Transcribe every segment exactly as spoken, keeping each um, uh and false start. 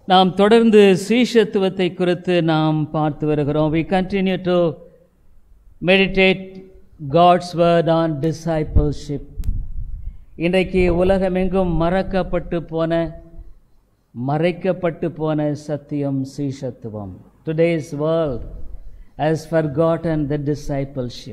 நாம் தொடர்ந்து சீஷத்துவத்தை குறித்து நாம் பார்த்து வருகிறோம். We continue to meditate God's word on discipleship. இன்றைக்கு உலகமெங்கும் மறக்கப்பட்டு போன மறைக்கப்பட்டு போன சத்தியம் சீஷத்துவம். Today's world has forgotten the discipleship.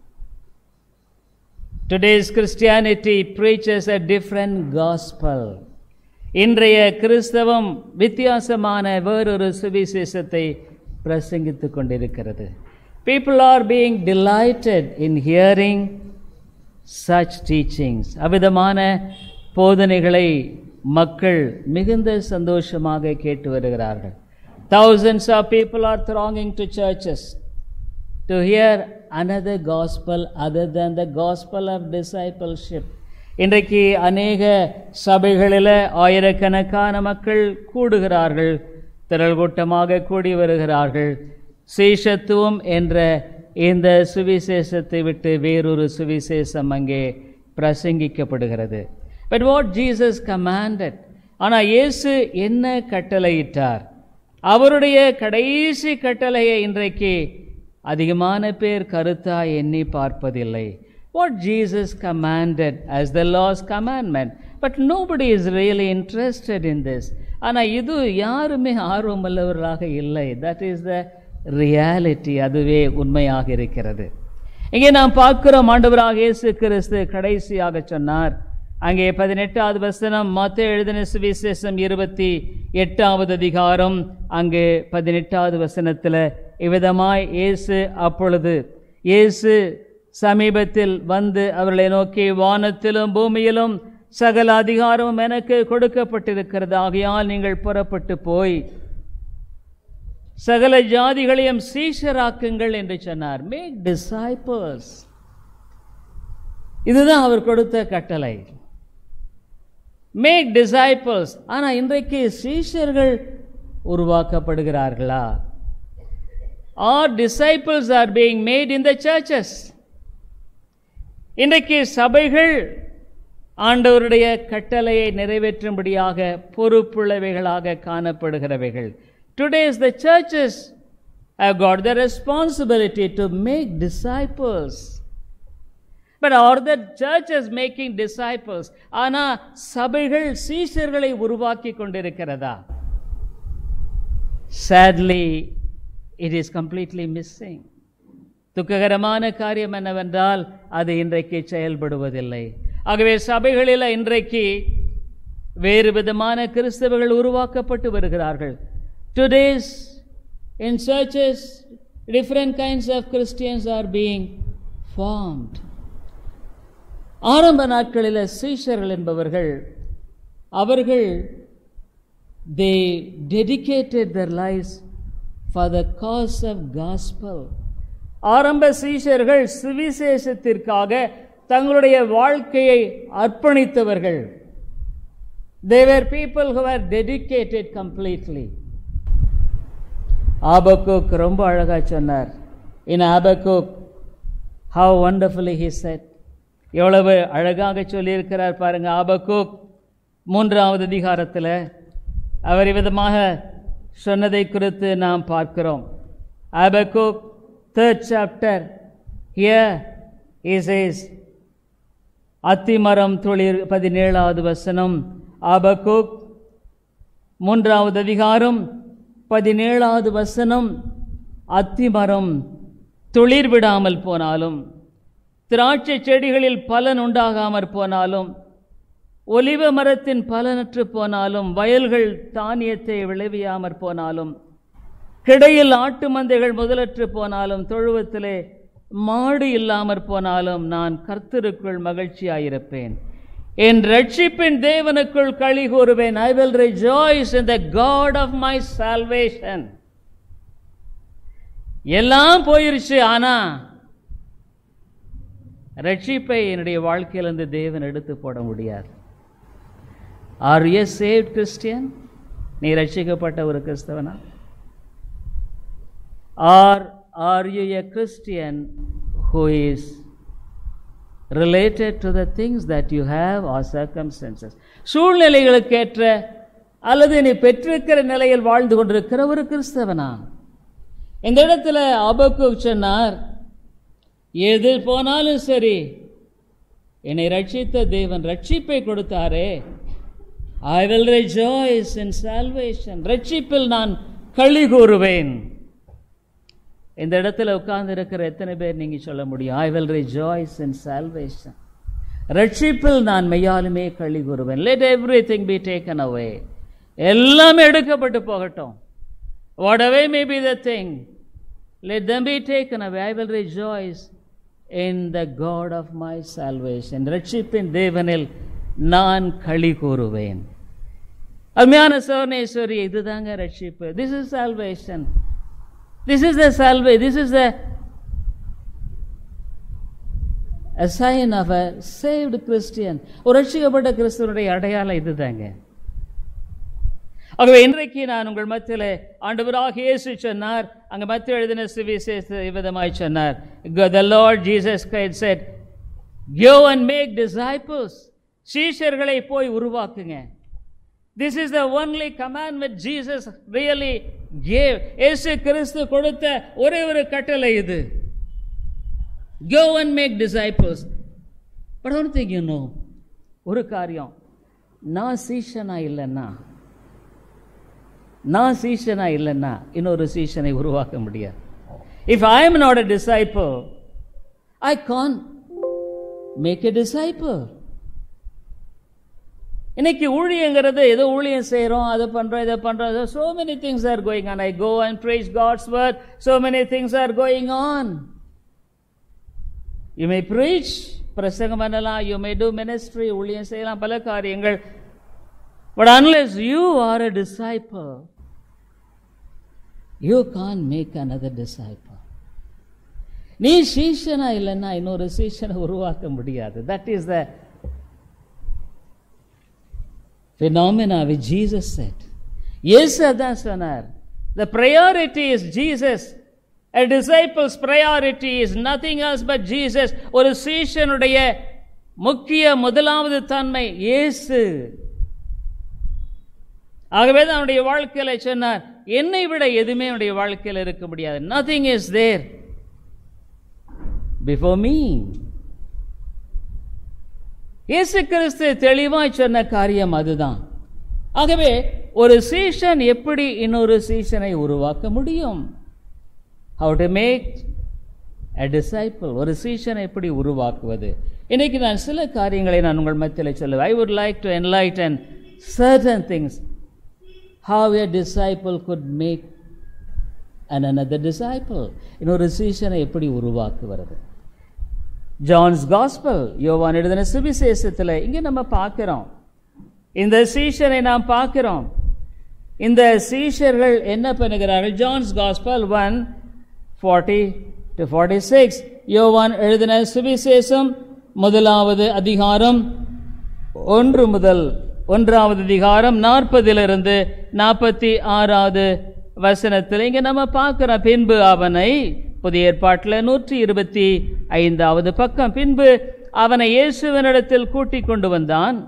Today's Christianity preaches a different gospel. இன்றைய கிறிஸ்தவம் வித்தியாசமான வேறொரு சுவிசேஷத்தை பிரசங்கித்துக் கொண்டிருக்கிறது. People are being delighted in hearing such teachings. அவ்விதமான போதனைகளை மக்கள் மிகுந்த சந்தோஷமாக கேட்டு வருகிறார்கள். Thousands of people are thronging to churches to hear another gospel other than the gospel of discipleship. இன்றைக்கு அநேக சபைகளில் ஆயிரக்கணக்கான மக்கள் கூடுகிறார்கள், திரள் கூட்டமாக கூடி வருகிறார்கள். சீஷத்துவம் என்ற இந்த சுவிசேஷத்தை விட்டு வேறொரு சுவிசேஷம் அங்கே பிரசங்கிக்கப்படுகிறது. But what Jesus commanded, ஆனால் இயேசு என்ன கட்டளையிட்டார்? அவருடைய கடைசி கட்டளையை இன்றைக்கு அதிகமான பேர் கருத்தாய் எண்ணி பார்ப்பதில்லை. What Jesus commanded as the law's commandment, but nobody is really interested in this. ஆனால் இது யாருமே ஆர்வமுள்ளவர்களாக இல்லை. That is the reality. அதுவே உண்மையாக இருக்கிறது. இங்கே நாம் பார்க்கிறோம், ஆண்டவராக இயேசு கிறிஸ்து கடைசியாக சொன்னார். அங்கே பதினெட்டாவது வசனம், மத்தேயு எழுதின சுவிசேஷம் இருபத்தி எட்டாவது அதிகாரம் அங்கு பதினெட்டாவது வசனத்தில் இவ்விதமாய் இயேசு அப்பொழுது இயேசு சமீபத்தில் வந்து அவர்களை நோக்கி, வானத்திலும் பூமியிலும் சகல அதிகாரமும் எனக்கு கொடுக்கப்பட்டிருக்கிறது, ஆகையால் நீங்கள் புறப்பட்டு போய் சகல ஜாதிகளையும் சீஷராக்குங்கள் என்று சொன்னார். Make disciples. இதுதான் அவர் கொடுத்த கட்டளை. Make disciples. ஆனால் இன்றைக்கு சீஷர்கள் உருவாக்கப்படுகிறார்களா? Or disciples are being made in the churches? இன்றைக்கு சபைகள் ஆண்டவருடைய கட்டளையை நிறைவேற்றும்படியாக பொறுப்புள்ளவைகளாக காணப்படுகிறவைகள். Today the churches have got the responsibility to make disciples. But are the churches making disciples? ஆனா சபைகள் சீஷர்களை உருவாக்கி கொண்டிருக்கிறதா? Sadly, it is completely missing. துக்ககரமான காரியம் என்னவென்றால் அது இன்றைக்கு செயல்படுவதில்லை. ஆகவே சபைகளில் இன்றைக்கு வேறு விதமான கிறிஸ்தவர்கள் உருவாக்கப்பட்டு வருகிறார்கள். Today's in churches different kinds of Christians are being formed. ஆரம்ப நாட்களில் சீஷர்கள் என்பவர்கள் அவர்கள் they dedicated their lives for the cause of gospel. ஆரம்ப சீஷர்கள் சுவிசேஷத்திற்காக தங்களுடைய வாழ்க்கையை அர்ப்பணித்தவர்கள். They were people who were dedicated completely. ஆபக்கூக் ரொம்ப அழகா சொன்னார். In Habakkuk, how wonderfully he said. எவ்வளவு அழகாக சொல்லியிருக்கிறார் பாருங்க. ஆபக்கூக் மூன்றாவது அதிகாரத்தில் அவர் விதமாக சொன்னதை குறித்து நாம் பார்க்கிறோம். Habakkuk third chapter, here he says, அத்திமரம் தொழிற் பதினேழாவது வசனம். ஆபக்கூக் மூன்றாவது அதிகாரம் பதினேழாவது வசனம், அத்திமரம் துளிர் விடாமல் போனாலும், திராட்சை செடிகளில் பலன் உண்டாகாமற் போனாலும், ஒலிவ மரத்தின் பலனற்று போனாலும், வயல்கள் தானியத்தை விளைவியாமற் போனாலும், கிடையில் ஆட்டு மந்தைகள் முதலற்று போனாலும், தொழுவத்திலே மாடு இல்லாமற் போனாலும், நான் கர்த்தருக்குள் மகிழ்ச்சியாயிருப்பேன், என் ரட்சிப்பின் தேவனுக்குள் களி கூறுவேன். I will rejoice in the God of my salvation. எல்லாம் போயிருச்சு, ஆனா ரட்சிப்பை என்னுடைய வாழ்க்கையிலிருந்து தேவன் எடுத்து போட முடியாது. Are you a saved Christian? நீ ரட்சிக்கப்பட்ட ஒரு கிறிஸ்தவனா? Or are you a Christian who is related to the things that you have or circumstances? சூழ்நிலைகளுக்கேற்ற அல்லது நீ பெற்றிருக்கிற நிலையில் வாழ்ந்து கொண்டிருக்கிற ஒரு கிறிஸ்தவனா? இந்த இடத்துல ஆபக்கூக் சொன்னார், எது போனாலும் சரி, என்னை ரட்சித்த தேவன் ரட்சிப்பை கொடுத்தாரே, I will rejoice in salvation. ரட்சிப்பில் நான் களி கூறுவேன். இந்த இடத்துல உட்கார்ந்து இருக்கிற எத்தனை பேர் நீங்க சொல்ல முடியும், I will rejoice in salvation? ரட்சிப்பில் நான் மெய்யாலுமே களி கூறுவேன். Let everything be taken away. எல்லாமே எடுக்கப்பட்டு போகட்டும். Whatever may be the thing, let them be taken away. I will rejoice in the God of my salvation. ரட்சிப்பின் தேவனில் நான் களி கூறுவேன். அருமையான சோர்ணேஸ்வரி, இதுதாங்க ரட்சிப்பு. This is salvation. This is the salvation. This is the a sign of a saved Christian. ஒரு ரட்சிக்கப்பட்ட கிறிஸ்துவனுடைய அடையாளம் இதுதாங்க. ஆகவே இன்றைக்கு நான் உங்கள் மத்தியிலே ஆண்டவராகிய இயேசு சொன்னார், அங்க மத்திய எழுதின சுவிசேஷ விதமாய் சொன்னார், the Lord Jesus Christ said, go and make disciples. சீஷர்களை போய் உருவாக்குங்க. This is the only commandment Jesus really gave. இயேசு கிறிஸ்து கொடுத்த ஒரே ஒரு கட்டளை இது. Go and make disciples. But I don't think you know, ஒரு காரியம், நான் சீஷனா இல்லைன்னா நான் சீஷனா இல்லைன்னா இன்னொரு சீஷனை உருவாக்க முடியாது. If I am not a disciple, I can't make a disciple. இன்னைக்கு ஊழியங்கிறது ஏதோ ஊழியம் செய்கிறோம், அதை பண்ணுறோம், இதை பண்ணுறோம். So many things are going on. I go and preach God's word. So many things are going on. You may preach, பிரசங்கம் பண்ணலாம். You may do ministry, ஊழியம் செய்யலாம், பல காரியங்கள். But unless you are a disciple, you can't make another disciple. நீ சீஷனா இல்லைன்னா இன்னொரு சீஷனை உருவாக்க முடியாது. That is the phenomena which Jesus said. இயேசு அதான் சொன்னார். The priority is Jesus. A disciple's priority is nothing else but Jesus. ஒரு சீஷனுடைய முக்கிய முதலாவது தன்மை இயேசு. ஆகவே தான் அவனுடைய வாழ்க்கையில சொன்னார், என்னை விட எதுவுமே அவனுடைய வாழ்க்கையில் இருக்க முடியாது. Nothing is there before me. இயேசு கிறிஸ்து தெளிவாய் சொன்ன காரியம் அதுதான். ஆகவே ஒரு சீஷன் எப்படி இன்னொரு சீஷனை உருவாக்க முடியும்? How to make a disciple. ஒரு சீஷனை எப்படி உருவாக்குவது? இன்னைக்கு நான் சில காரியங்களை நான் உங்கள் மத்தியில் சொல்லுவேன். I would like to enlighten certain things, how a disciple could make an another disciple. இன்னொரு சீஷனை எப்படி உருவாக்குவது? ஜான்ஸ் காஸ்பல், யோவான் எழுதின சுவிசேஷத்தில் இங்கே நம்ம பார்க்கிறோம், இந்த சீஷரை நாம் பார்க்கிறோம். இந்த சீஷர்கள் என்ன பண்ணுகிறார்கள்? John's gospel one forty to forty six, யோவான் எழுதின சுவிசேஷம் முதலாவது அதிகாரம் ஒன்று முதல் ஒன்றாவது அதிகாரம் நாற்பதிலிருந்து நாற்பத்தி ஆறாவது வசனத்தில் இங்கே நம்ம பார்க்கிறோம். பின்பு அவனை, புதிய ஏற்பாட்டில் நூற்றி இருபத்தி ஐந்தாவது பக்கம், பின்பு அவனை இயேசுவினிடத்தில் கூட்டிக் கொண்டு வந்தான்.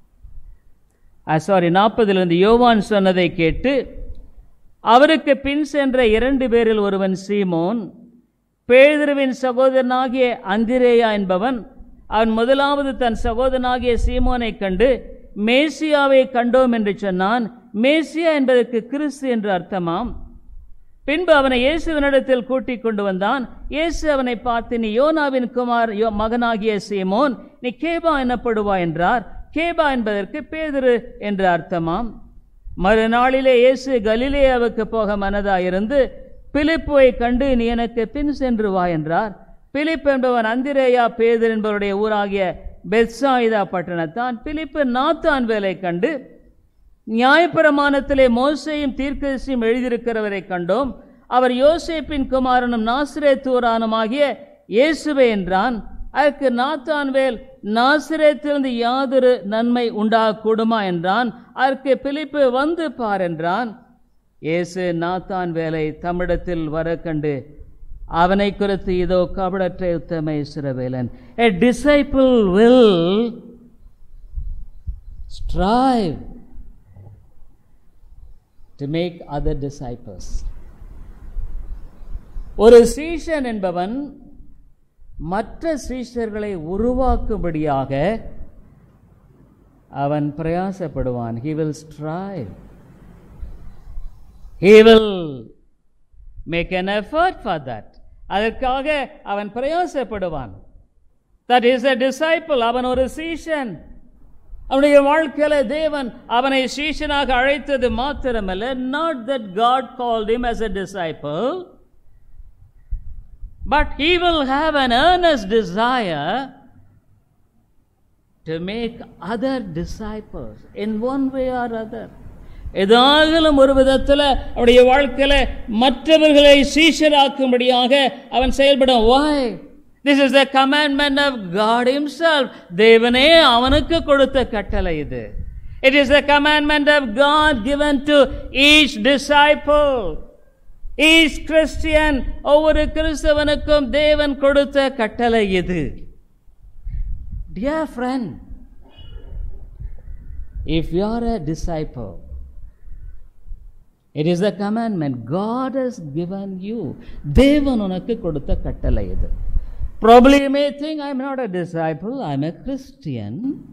சாரி நாற்பதிலிருந்து யோவான் சொன்னதை கேட்டு அவருக்கு பின் சென்ற இரண்டு பேரில் ஒருவன் சீமோன், பேதுருவின் சகோதரனாகிய அந்திரேயா என்பவன். அவன் முதலாவது தன் சகோதரனாகிய சீமோனை கண்டு மேசியாவை கண்டோம் என்று சொன்னான். மேசியா என்பதற்கு கிறிஸ்து என்று அர்த்தமாம். பின்பு அவனை இயேசுவினிடத்தில் கூட்டிக் கொண்டு வந்தான். இயேசு அவனை பார்த்து, நீ யோனாவின் குமார் மகனாகிய சீமோன், நீ கேபா எனப்படுவா என்றார். கேபா என்பதற்கு பேதுரு என்று அர்த்தமாம். மறுநாளிலே இயேசு கலிலேயாவுக்கு போக மனதாயிருந்து பிலிப்புவை கண்டு, நீ எனக்கு பின் சென்று வா என்றார். பிலிப்பு என்பவன் அந்திரேயா பேதுரு என்பவருடைய ஊராகிய பெத்சாயிதா பட்டணத்தான். பிலிப்பு நாத்தான் வேலை கண்டு, நியாயப்பிரமாணத்திலே மோசேயும் தீர்க்கதரிசியும் எழுதியிருக்கிறவரை கண்டோம், அவர் யோசேப்பின் குமாரனும் நாசரேத்தூரானுமாகிய இயேசுவே என்றான். அதற்கு நாத்தான்வேல், நாசரேத்திலிருந்து யாதொரு நன்மை உண்டாகக்கூடுமா என்றான். அதற்கு பிலிப்பு, வந்து பார் என்றான். இயேசு நாத்தான்வேலை தம்மிடத்தில் வர கண்டு அவனை குறித்து, இதோ கபடற்ற உத்தம இஸ்ரவேலன். A disciple will strive to make other disciples. ஒரு சீஷன் என்பவன் மற்ற சீஷர்களை உருவாக்கும்படியாக அவன் பிரயாசப்படுவான். He will strive. He will make an effort for that. அதற்காக அவன் பிரயாசப்படுவான். That is a disciple. அவன் ஒரு சீஷன். அவனுடைய வாழ்க்கையில தேவன் அவனை சீஷனாக அழைத்தது மாத்திரமல்ல, not that God called him as a disciple, but he will have an earnest desire to make other disciples in one way or other. ஏதாகிலும் ஒரு விதத்தில் அவருடைய வாழ்க்கையில மற்றவர்களை சீஷராக்கும்படியாக அவன் செயல்படும். Why? This is the commandment of God himself. தேவனே அவனுக்கு கொடுத்த கட்டளை இது. It is the commandment of God given to each disciple. Each Christian, ஒவ்வொரு கிறிஸ்தவனுக்கும் தேவன் கொடுத்த கட்டளை இது. Dear friend, if you are a disciple, it is a commandment God has given you. தேவன் உனக்கு கொடுத்த கட்டளை இது. Probably you may think, I am not a disciple, I am a Christian.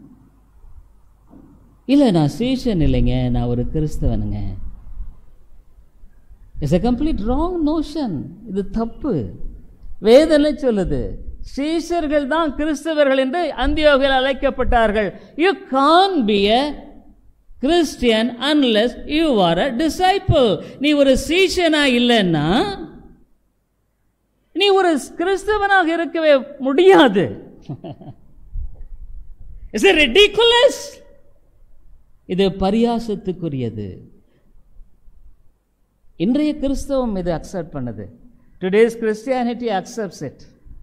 இல்லை, நான் சீஷன் இல்லைங்க, நான் ஒரு கிறிஸ்தவனுங்க. It's a complete wrong notion. இது தப்பு. வேதனை சொல்லுது, சீஷர்கள் தான் கிறிஸ்தவர்கள் என்று அந்தியோகில் அழைக்கப்பட்டார்கள். You can't be a Christian unless you are a disciple. நீ ஒரு சீஷனா இல்லைன்னா நீ ஒரு கிறிஸ்தவனாக இருக்கவே முடியாது. Is it ridiculous? இது பரியாசத்துக்குரியது. இன்றைய கிறிஸ்தவம் இது அக்செப்ட் பண்ணுது. Today's Christianity accepts it.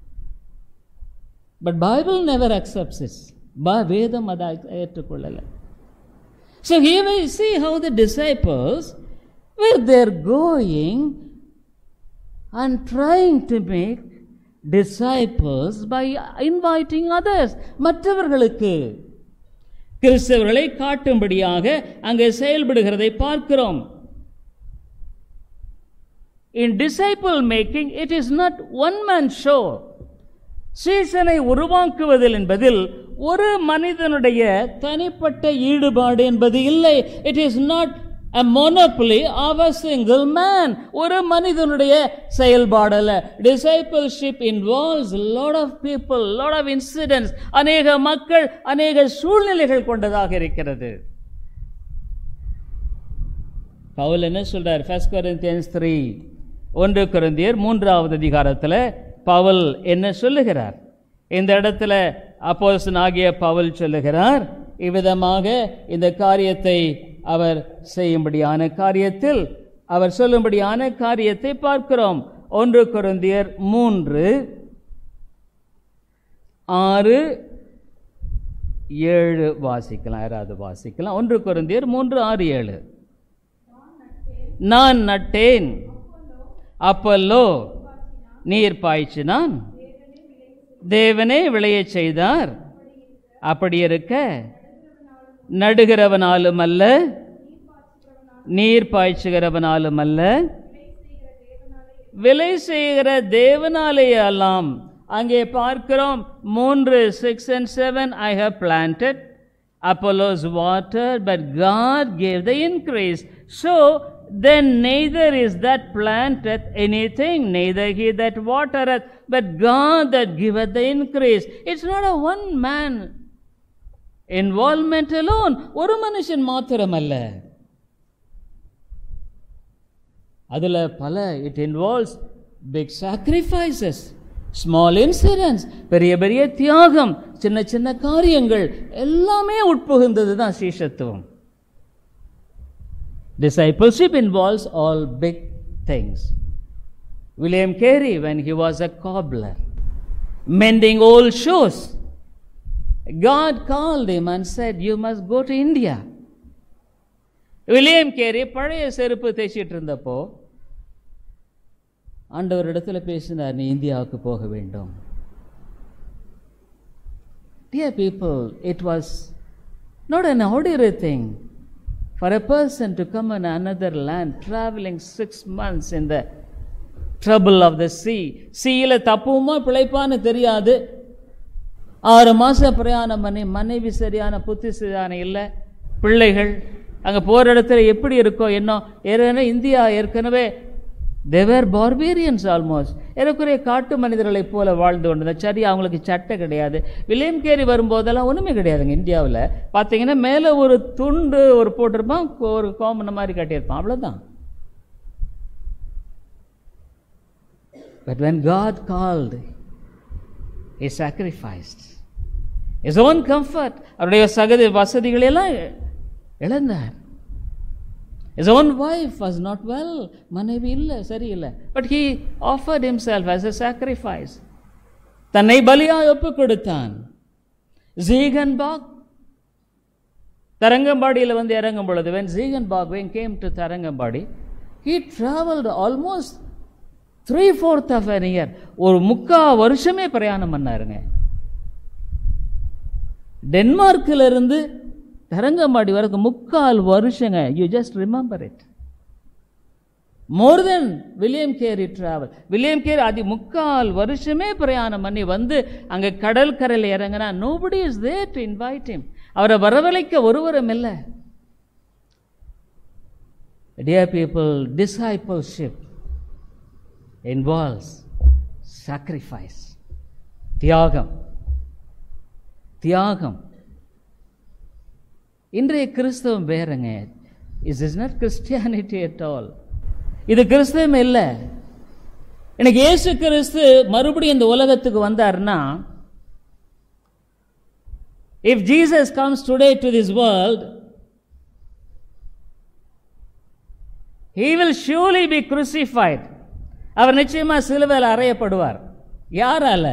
But Bible never accepts it. வேதம் அதை ஏற்றுக்கொள்ளல. So here we see how the disciples, where they're going and trying to make disciples by inviting others. மற்றவர்களுக்கு கிறிஸ்தவர்களை காட்டும்படியாக அங்கே செயல்படுகிறதை பார்க்கிறோம். In disciple making, it is not one man show. சீஷனை உருவாக்குவதில் என்பதில் ஒரு மனிதனுடைய தனிப்பட்ட ஈடுபாடு என்பது இல்லை. It is not a monopoly of a single man. ஒரு மனிதனுடைய செயல்பாடு அல்ல. Discipleship involves a lot of people, lot of incidents. அநேக மக்கள், அநேக சூழ்நிலைகள் கொண்டதாக இருக்கிறது. பவுல் என்ன சொல்றார்? First Corinthians three, ஒன்று கொரிந்தியர் மூன்றாவது அதிகாரத்தில் பவுல் என்ன சொல்லுகிறார்? இந்த இடத்துல அப்போஸ்தலனாகிய பவுல் சொல்லுகிறார், இவ்விதமாக இந்த காரியத்தை அவர் செய்யும்படியான காரியத்தில் அவர் சொல்லும்படியான காரியத்தை பார்க்கிறோம். ஒன்று கொரிந்தியர் மூன்று ஆறு ஏழு வாசிக்கலாம். யாராவது வாசிக்கலாம்? ஒன்று கொரிந்தியர் மூன்று ஆறு ஏழு. நான் நட்டேன், அப்பல்லோ நீர் பாய்ச்சினான், தேவனே விளையச் செய்தார். அப்படி இருக்க நடுகிறவனாலும் அல்ல, நீர் பாய்ச்சுகிறவனாலும் அல்ல, விலை செய்கிற தேவனாலே அல்லாம். அங்கே பார்க்கிறோம் மூன்று six and seven. I have planted, Apollos watered, but God gave the increase. So then neither is that planteth anything, neither he that watereth, but God that giveth the increase. It's not a one man involvement alone. ஒரு மனுஷன் மாத்திரம் அல்ல, அதுல பல. It involves big sacrifices, small incidents, பெரிய பெரிய தியாகம், சின்ன சின்ன காரியங்கள் எல்லாமே உட்புகுந்தது தான் சீஷத்துவம். Discipleship involves all big things. William Carey, when he was a cobbler, mending old shoes, God called him and said, you must go to India. William Carey பழைய செருப்பு தேய்ச்சிட்டு இருந்தப்போ ஆண்டவர் இடத்துல பேசினார், நீ இந்தியாவுக்கு போக வேண்டும். Dear people, it was not an ordinary thing For a person to come in another land, traveling six months in the trouble of the sea, சீயில தப்புமா பிழைப்பான்னு தெரியாது, ஆறு மாசம் பிரயாணம் பண்ணி, மனைவி சரியான புத்தி சரியான இல்லை, பிள்ளைகள் அங்கே போகிற இடத்துல எப்படி இருக்கோ என்ன, ஏற்கனவே இந்தியா ஏற்கனவே they were barbarians almost, ஏறக்குறைய காட்டு மனிதர்களை போல வாழ்ந்து கொண்டு, சரி அவங்களுக்கு சட்டை கிடையாது. வில்லியம் கேரி வரும்போதெல்லாம் ஒன்றுமே கிடையாதுங்க. இந்தியாவில் பார்த்தீங்கன்னா மேலே ஒரு துண்டு ஒரு போட்டிருப்பான், ஒரு கோமன மாதிரி கட்டியிருப்பான், அவ்வளோதான். But when God called, he sacrificed his own comfort, அவருடைய சகதி வசதிகளெல்லாம் இழந்தார். His own wife was not well, மனைவி இல்லை, சரியில்லை. But he offered himself as a sacrifice, தன்னை பலியாய் ஒப்பு கொடுத்தான். ஜீகன்பாக் தரங்கம்பாடியில் வந்து இறங்கும் பொழுது, when Ziegenbach when came to Tharangambadi, he traveled almost three fourth of an year, ஒரு முக்கா வருஷமே பிரயாணம் பண்ணாருங்க. டென்மார்க்கில் இருந்து தரங்கம்பாடி வரைக்கும் முக்கால் வருஷங்க. You just remember it. More then William Carey travel. William Carey அது முக்கால் வருஷமே பிரயாணம் பண்ணி வந்து அங்கே கடல் கரையில் இறங்கினா, nobody is there to invite him. அவரை வரவழைக்க ஒருவரும் இல்லை. Dear people, discipleship involves sacrifice, தியாகம். தியாகம். இன்றைய கிறிஸ்தவம் வேறங்க. Is is not Christianity at all. இது கிறிஸ்தவம் இல்லை. எனக்கு இயேசு கிறிஸ்து மறுபடியும் இந்த உலகத்துக்கு வந்தார்னா, if Jesus comes today to this world, he will surely be crucified. அவர் நிச்சயமா சிலுவையில் அறையப்படுவார். யாரால?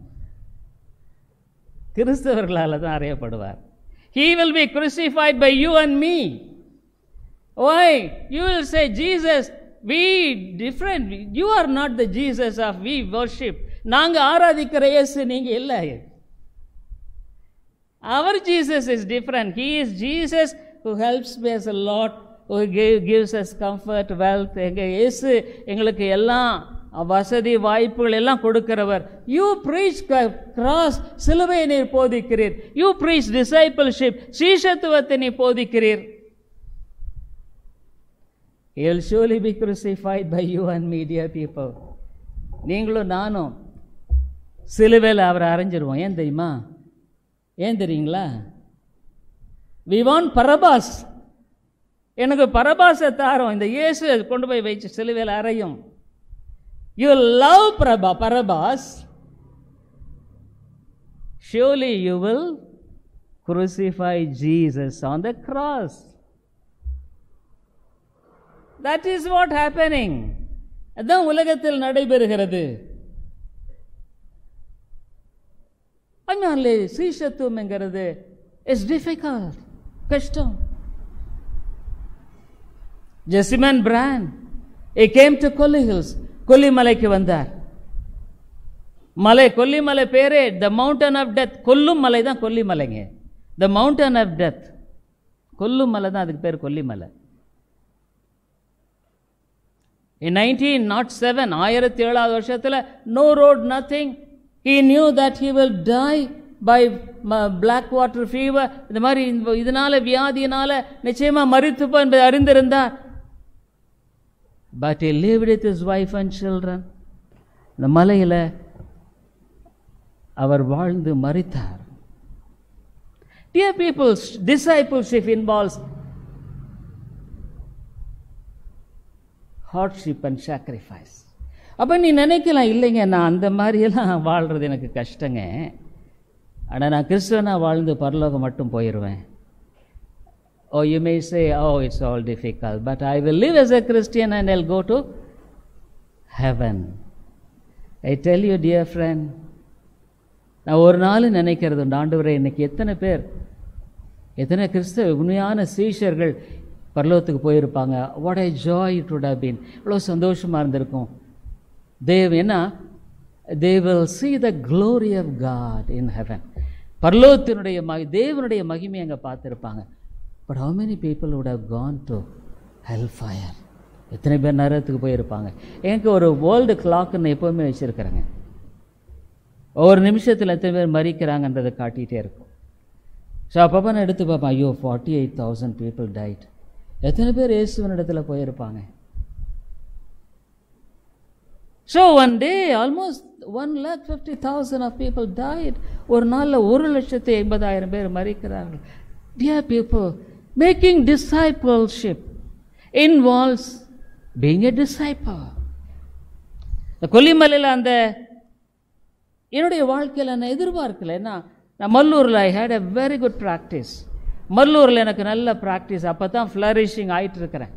கிறிஸ்தவர்களால தான் அறையப்படுவார். He will be crucified by you and me. Why? You will say, Jesus, we different. You are not the Jesus of we worship. நாங்க ஆராதிக்கிற இயேசு நீங்க இல்லை. Our Jesus is different. He is Jesus who helps us a lot, who gives us comfort, wealth. எங்க இயேசு எங்களுக்கு எல்லாம் வசதி வாய்ப்புகள் எல்லாம் கொடுக்கிறவர். யூ பிரீச் கிராஸ், சிலுவை நீர் போதிக்கிறீர். யூ பிரீச் டிசைபிள்ஷிப், சீஷத்துவத்தை நீ போதிக்கிறீர். He will surely be crucified by you and me, dear people. நீங்களும் நானும் சிலுவையில் அவரை அரைஞ்சிருவோம். ஏன் தெரியுமா? ஏன் தெரியுங்களா? we want Parabas. எனக்கு பரபாசை தாரோம். இந்த இயேசு கொண்டு போய் வச்சு சிலுவையில் அறையும். You love Prabha, Parabas. Surely you will crucify Jesus on the cross. That is what happening. அதான் உலகத்தில் நடைபெறுகிறது. அதனாலே சீஷத்துவம் என்கிறது is difficult, கஷ்டம். ஜெசிமன் பிரான், he came to Colli Hills, கொல்லிமலைக்கு வந்தார். மலை, கொல்லிமலை பேரே த மவுண்டன் ஆஃப் டெத். கொல்லும் மலை தான் கொல்லிமலைங்க. த மவுண்டன் ஆஃப் டெத், கொல்லும் மலை தான் அதுக்கு பேர் Kollimalai. In nineteen oh seven, ஆயிரத்தி ஏழாவது வருஷத்தில் no road, nothing. He knew that he will die by black water fever. இந்த மாதிரி இதனால வியாதியினால நிச்சயமா மரித்துப்பா என்பதை அறிந்திருந்தார். But he lived with his wife and children. இந்த மலையில் அவர் வாழ்ந்து மரித்தார். Dear people, discipleship involves hardship and sacrifice. அப்போ நீ நினைக்கலாம், இல்லைங்க நான் அந்த மாதிரியெல்லாம் வாழ்கிறது எனக்கு கஷ்டங்க, ஆனால் நான் கிறிஸ்துவனாக வாழ்ந்து பரலோகம் மட்டும் போயிடுவேன். Or you may say, oh, it's all difficult, but I will live as a Christian and I'll go to heaven. I tell you, dear friend, நான் ஒரு நாள் நினைக்கிறது உண்டு, ஆண்டவரே இன்னைக்கு எத்தனை பேர், எத்தனை கிறிஸ்தவ உண்மையான சீஷர்கள் பரலோகத்துக்கு போயிருப்பாங்க. What a joy it would have been. இவ்வளோ சந்தோஷமாக இருந்திருக்கும். தேவ் என்ன, they will see the glory of God in heaven. பரலோகத்தினுடைய மகி தேவனுடைய மகிமை அங்கே பார்த்துருப்பாங்க. But how many people would have gone to hellfire? எத்தனை பேர் நரகத்துக்கு போயிருப்பாங்க? எனக்கு ஒரு வேர்ல்டு கிளாக்குன்னு எப்போவுமே வச்சுருக்கிறேங்க. ஒவ்வொரு நிமிஷத்தில் எத்தனை பேர் மறிக்கிறாங்கன்றதை காட்டிகிட்டே இருக்கும். ஸோ அப்பப்போ நான் எடுத்து பார்ப்பேன், ஐயோ forty eight thousand people died. எத்தனை பேர் இயேசுவின் இடத்துல போயிருப்பாங்க? So one day almost one lakh fifty thousand of people died. ஒரு நாளில் ஒரு லட்சத்தி எண்பதாயிரம் பேர் மறிக்கிறார்கள். Dear people, making discipleship involves being a disciple. இந்த கொல்லிமலையில் அந்த என்னுடைய வாழ்க்கையில் நான் எதிர்பார்க்கல. ஏன்னா நான் மல்லூரில் I had a very good practice. மல்லூரில் எனக்கு நல்ல ப்ராக்டிஸ். அப்போ தான் ஃப்ளரிஷிங் ஆகிட்டு இருக்கிறேன்.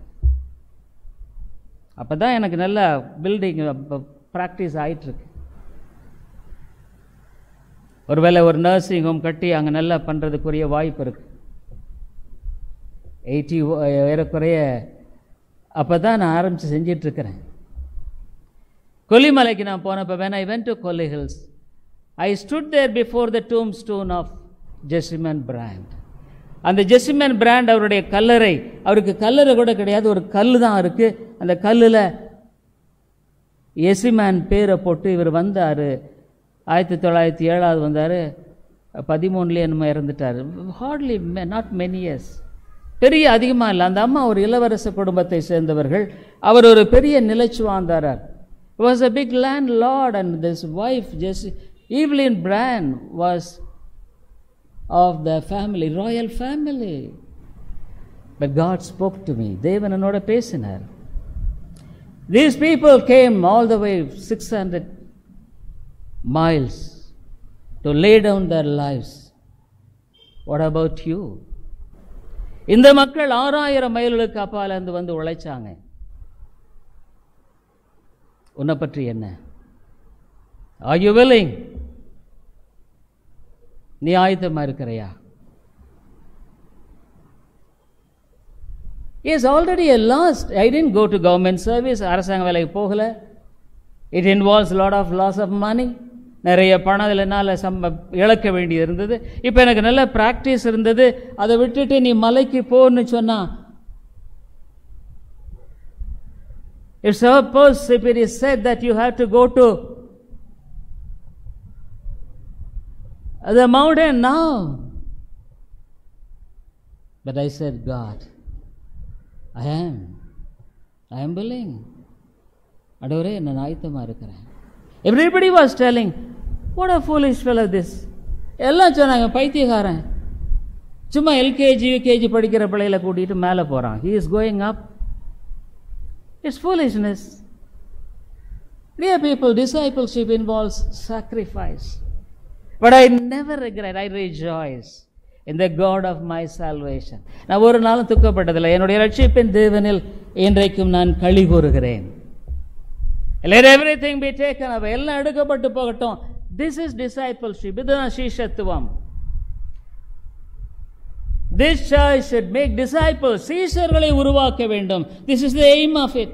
அப்போ தான் எனக்கு நல்ல பில்டிங் ப்ராக்டிஸ் ஆகிட்டுருக்கு. ஒருவேளை ஒரு நர்சிங் ஹோம் கட்டி அங்கே நல்லா பண்ணுறதுக்குரிய வாய்ப்பு இருக்குது. எயிட்டி ஏறக்குறைய அப்போ தான் நான் ஆரம்பித்து செஞ்சிட்ருக்கிறேன். கொல்லிமலைக்கு நான் போனப்போ when I went to Kolli Hills, I stood there before the tombstone of Jessamine Brand. அந்த ஜெசிமன் பிராண்ட் அவருடைய கல்லறை, அவருக்கு கல்லறை கூட கிடையாது, ஒரு கல் தான் இருக்குது. அந்த கல்லில் எசிமேன் பேரை போட்டு இவர் வந்தார். ஆயிரத்தி தொள்ளாயிரத்தி ஏழாவது வந்தார். பதிமூணுலேயே என்னமோ இறந்துட்டார். ஹார்ட்லி நாட் மெனி இயர்ஸ், பெரிய அதிகமாக இல்லை. அந்த அம்மா ஒரு இளவரச குடும்பத்தை சேர்ந்தவர்கள். அவர் ஒரு பெரிய நிலச்சுவாந்தாரர். He was a big landlord and this wife Jessie Evelyn Brand was of the family, royal family. But God spoke to me. தேவன் என்னோட பேசினார். These people came all the way six hundred miles to lay down their lives. What about you? இந்த மக்கள் ஆறாயிரம் மைல்களுக்கு அப்பால இருந்து வந்து உழைச்சாங்க. உன்னை பற்றி என்ன? Are you willing? நீ ஆயத்தமா இருக்கிறையா? Yes, already a lost. I didn't go to government service. அரசாங்க வேலைக்கு போகல. It involves a lot of loss of money. நிறைய பணம் என்னால் சம்ப இழக்க வேண்டியது இருந்தது. இப்போ எனக்கு நல்ல ப்ராக்டிஸ் இருந்தது. அதை விட்டுட்டு நீ மலைக்கு போன்னு சொன்னா, if suppose if it is said that you have to go to the mountain now, but I said, God, I am I am willing. அடவரே நான் ஆயத்தமாக இருக்கிறேன். Everybody was telling, what a foolish fellow this. எல்லாம் சொன்னாங்க, பைத்தியக்காரன், சும்மா LKG UKG படிக்கிற பிள்ளைகளை கூட்டிகிட்டு மேலே போகிறான். He is going up. It's foolishness. Dear people, discipleship involves sacrifice. But I never regret, I rejoice in the God of my salvation. நான் ஒரு நாளும் துக்கப்பட்டதில்லை. என்னுடைய ரட்சிப்பின் தேவனில் இன்றைக்கும் நான் களி கூறுகிறேன். Let everything be taken away. எல்லாம் எடுக்கப்பட்டு போகட்டும். This is discipleship. இதுதான் சீஷத்துவம். This church should make disciples. சீஷர்களை உருவாக்க வேண்டும். This is the aim of it.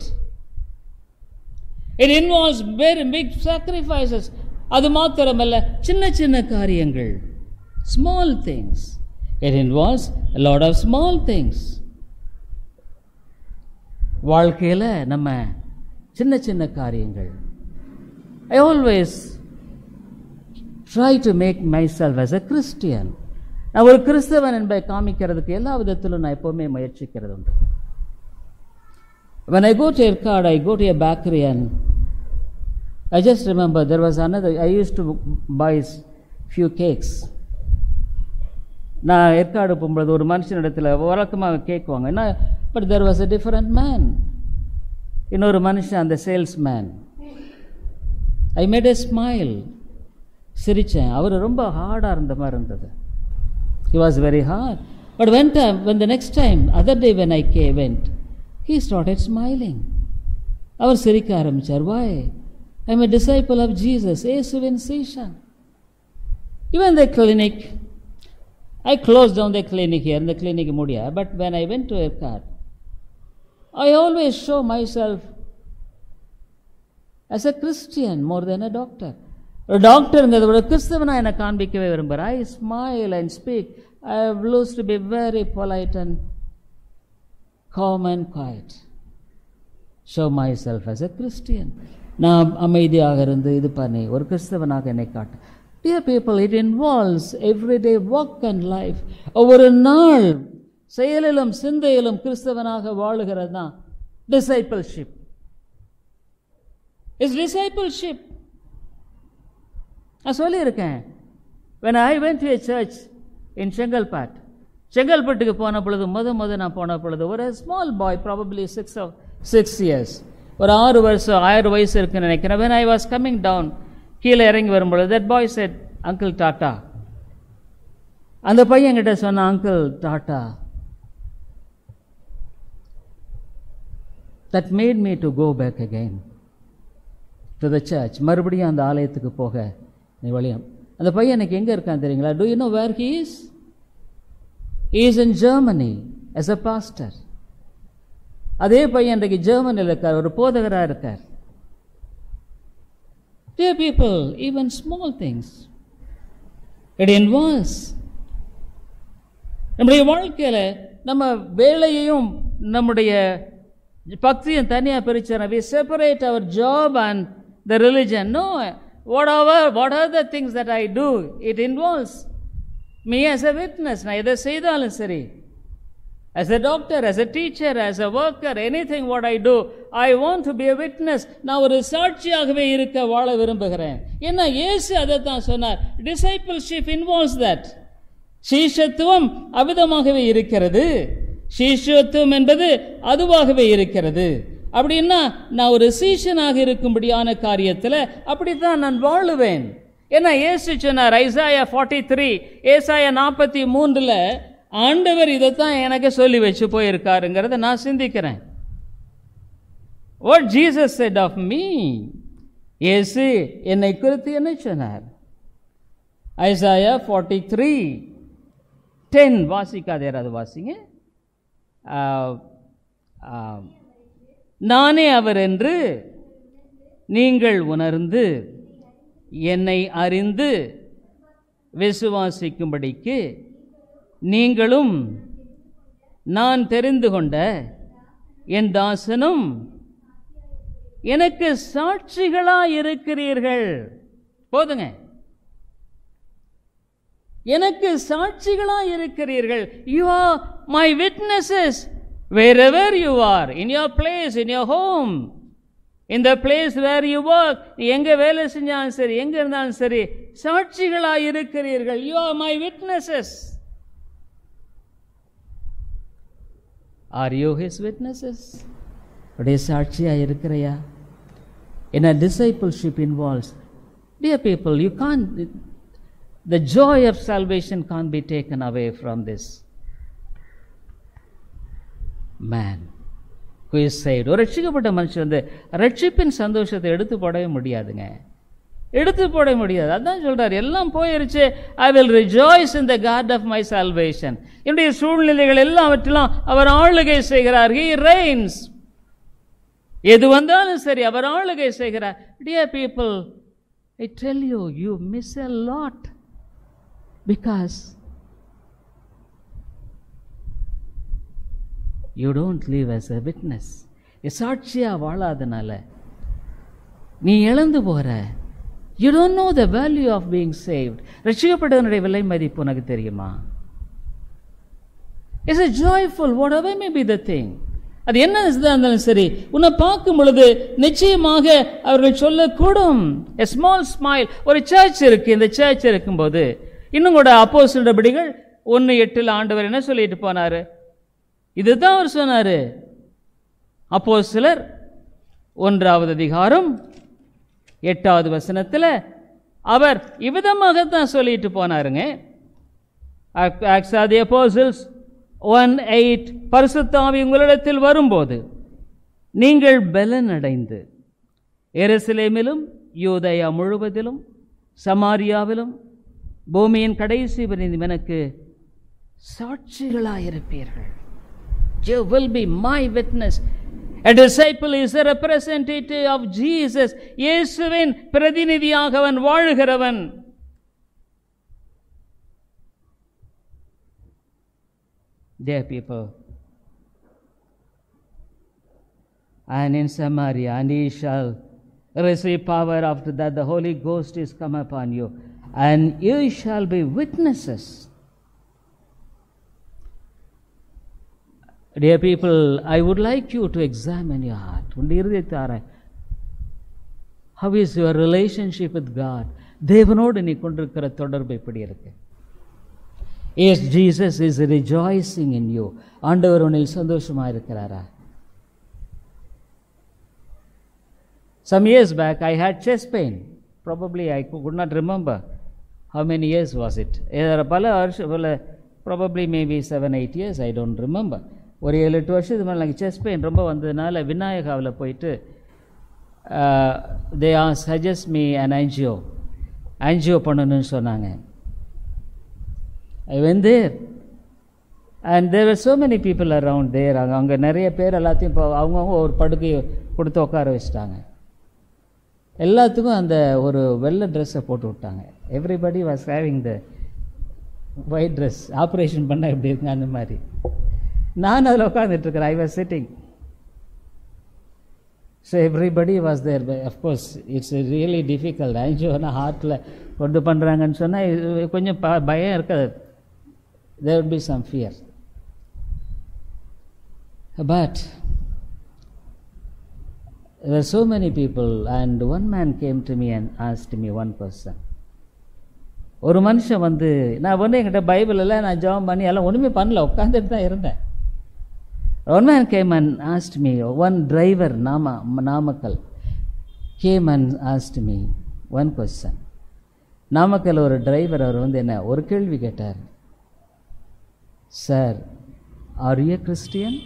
It involves very big sacrifices. அது மாத்திரமல்ல, சின்ன சின்ன காரியங்கள், small things. It involves a lot of small things. வாழ்க்கையில் நம்ம சின்ன சின்ன காரியங்கள். I always try to make myself as a Christian. நான் ஒரு கிறிஸ்தவன் என்பதை காமிக்கிறதுக்கு எல்லா விதத்திலும் நான் எப்போவுமே முயற்சிக்கிறது உண்டு. When I go to Erkard, I go to a bakery and I just remember there was another, I used to buy few cakes. நான் ஏற்காடு போகும்போது ஒரு மனுஷனிடத்தில் வழக்கமாக கேக் வாங்க. But there was a different man. இன்னொரு மனுஷன், அந்த salesman. I made a smile, சிரித்தேன். அவர் ரொம்ப ஹார்டாக இருந்த மாதிரி இருந்தது. He was very hard. But when, time, when the next time, other day when I came, went, he started smiling. அவர் சிரிக்க ஆரம்பித்தார். Why? I am a disciple of Jesus. இயேசுவின் சீஷன். Even the clinic, I closed down the clinic here, the clinic முடியா. But when I went to Erkard, I always show myself as a Christian more than a doctor. ஒரு டாக்டருங்கிறத விட கிறிஸ்தவனா என்னை காண்பிக்கவே விரும்புகிறேன். I smile and speak. I have lost to be very polite and calm and quiet. Show myself as a Christian. நான் அமைதியாக இருந்து இது பண்ணி ஒரு கிறிஸ்தவனாக என்னை காட்டு. Dear people, it involves everyday work and life. ஒவ்வொரு நாள் செயலிலும் சிந்தையிலும் கிறிஸ்தவனாக வாழுகிறது தான் discipleship. It's discipleship. நான் சொல்லியிருக்கேன். When I went to a church in Chengalpet, செங்கல்பட்டுக்கு போன பொழுது முத முத நான் போன பொழுது ஒரு small boy, probably six or six years, ஒரு ஆறு வருஷம் ஆயிரம் வயசு இருக்குன்னு நினைக்கிறேன். when I was coming down, கீழே இறங்கி வரும்பொழுது that boy said, uncle Tata. அந்த பையன் கிட்ட சொன்ன, uncle Tata. that made me to go back again to the church. மறுபடியும் அந்த ஆலயத்துக்கு போக நீ வழியும். அந்த பையன் எனக்கு எங்க இருக்கான் தெரியுங்களா? do you know where he is? he is in Germany as a pastor. அதே பையன் இன்றைக்கு ஜெர்மனியில் இருக்கார், ஒரு போதகரா இருக்கார். Dear people, even small things, it involves. நம்முடைய வாழ்க்கையில நம்ம வேலையையும் நம்முடைய பக்தியும் தனியா பிரிச்சோம். we separate our job and the religion. No, whatever what are the things that I do, it involves me as a witness. நான் எதை செய்தாலும் சரி, as a doctor, as a teacher, as a worker, anything what I do, I want to be a witness. நான் ஒரு சாட்சியாகவே இருக்க வாழ விரும்புகிறேன். ஏன்னா இயேசு அதை தான் சொன்னார். discipleship involves that. சீஷத்துவம் அவிதமாகவே இருக்கிறது. சீஷத்துவம் என்பது அதுவாகவே இருக்கிறது. அப்படின்னா நான் ஒரு சீஷனாக இருக்கும்படியான காரியத்தில் அப்படித்தான் நான் வாழுவேன். ஏன்னா இயேசு சொன்னார் ஐசாயா நாற்பத்தி மூன்று, ஏசாயா நாற்பத்தி மூன்றுல ஆண்டவர் இதைத்தான் எனக்கு சொல்லி வச்சு போயிருக்காருங்கிறத நான் சிந்திக்கிறேன். What Jesus said of me, இயேசு என்னை குறித்து என்ன சொன்னார்? ஐசாயா நாற்பத்தி மூன்று பத்து வாசிக்காதே, அது வாசிங்க. நானே அவர் என்று நீங்கள் உணர்ந்து என்னை அறிந்து விசுவாசிக்கும்படிக்கு நீங்களும் நான் தெரிந்து கொண்ட என் தாசனும் எனக்கு சாட்சிகளாய் இருக்கிறீர்கள். போதுங்க, எனக்கு சாட்சிகளாய் இருக்கிறீர்கள். You are my witnesses wherever you are, in your place, in your home, in the place where you work. எங்க வேலை செஞ்சாலும் சரி, எங்க இருந்தாலும் சரி, சாட்சிகளாய் இருக்கிறீர்கள். You are my witnesses. Are you his witnesses? உடைய சாட்சியாய் இருக்கிறையா? In a discipleship involves, dear people, you can't, the joy of salvation can't be taken away from this man who is saved. ஒரு ரட்சிக்கப்பட்ட மனுஷன் வந்து ரட்சிப்பின் சந்தோஷத்தை எடுத்து போடவே முடியாதுங்க, எடுத்து போட முடியாது. அதான் சொல்றாரு, எல்லாம் போயிருச்சு. I will rejoice in the God of my salvation. என்னுடைய சூழ்நிலைகள் எல்லாவற்றிலும் அவர் ஆளுகை செய்கிறார். He reigns. எது வந்தாலும் சரி அவர் ஆளுகை செய்கிறார். Dear people, I tell you, you miss a lot because you don't live as a witness. சாட்சியா வாழாதனால நீ இழந்து போற. You don't know the value of being saved. ரட்சிக்கப்பட்டவனுடைய விலை மதிப்பு உனக்கு தெரியுமா? It's a joyful, whatever may be the thing. அது என்ன இருந்தாலும் சரி, உன்னை பார்க்கும் பொழுது நிச்சயமாக அவர்கள் சொல்லக்கூடும். a small smile. ஒரு சர்ச் இருக்கு, இந்த சர்ச் இருக்கும்போது இன்னும் கூட அப்போஸ்தலர் நடபடிகள் ஒன்று எட்டுல ஆண்டவர் என்ன சொல்லிட்டு போனாரு? இதுதான் அவர் சொன்னாரு. அப்போஸ்தலர் ஒன்றாவது அதிகாரம் எட்டாவது வசனத்தில் அவர் இவ்விதமாகத்தான் சொல்லிட்டு போனாருங்க. Acts of the Apostles one eight, பரிசுத்த ஆவி உங்களிடத்தில் வரும்போது நீங்கள் பலன் அடைந்து எருசலேமிலும் யூதேயா முழுவதிலும் சமாரியாவிலும் பூமியின் கடைசி வரையும் எனக்கு சாட்சிகளாயிருப்பீர்கள். You will be my witness. A disciple is a representative of Jesus. இயேசுவின் பிரதிநிதியாக அவன் வாழ்கிறவன். Dear people, and in Samaria, and ye shall receive power after that the Holy Ghost is come upon you, and you shall be witnesses. Dear people, I would like you to examine your heart. How is your relationship with God? தேவனோடு நீ கொண்டிருக்கிற தொடர்பு எப்படி இருக்கு? Yes, Jesus is rejoicing in you. ஆண்டவர் உன்னில் சந்தோஷமா இருக்கிறாரா? Some years back I had chest pain. Probably I could not remember how many years was it. பல வருஷம், probably maybe seven eight years, I don't remember. ஒரு ஏழு எட்டு வருஷத்துக்கு மேலே எனக்கு செஸ்ட் பெயின் ரொம்ப வந்ததுனால விநாயகாவில் போயிட்டு they asked suggest me an angio angio பண்ணணும்னு சொன்னாங்க. I went there and there were so many people around there. அங்கே நிறைய பேர் எல்லாத்தையும் இப்போ அவங்கவுங்க ஒரு படுக்கையை கொடுத்து உட்கார வச்சுட்டாங்க. எல்லாத்துக்கும் அந்த ஒரு வெள்ளை ட்ரெஸ்ஸை போட்டு விட்டாங்க. Everybody was having the white dress. Operation பண்ணால் எப்படி இருக்குங்க அந்த மாதிரி. நான் அதில் உட்காந்துட்டு இருக்கிறேன். I was sitting. So everybody was there. Of course it's really difficult. ஆஞ்சியோனா ஹார்ட்டில் கொண்டு பண்ணுறாங்கன்னு சொன்னால் கொஞ்சம் ப பயம் இருக்காது. There would be some fear. But there were so many people and one man came to me and asked me one question. ஒரு மனுஷன் வந்து, நான் வந்து என்கிட்ட பைபிள் எல்லாம் நான் ஜெபம் பண்ணி எல்லாம் ஒன்றுமே பண்ணல, உட்காந்துட்டு தான் இருந்தேன். One man came and asked me, one driver, Nama, Namakkal, came and asked me one question. Namakkal ஒரு டிரைவர், அவர் வந்து என்ன ஒரு கேள்வி கேட்டார். Sir, are you a Christian?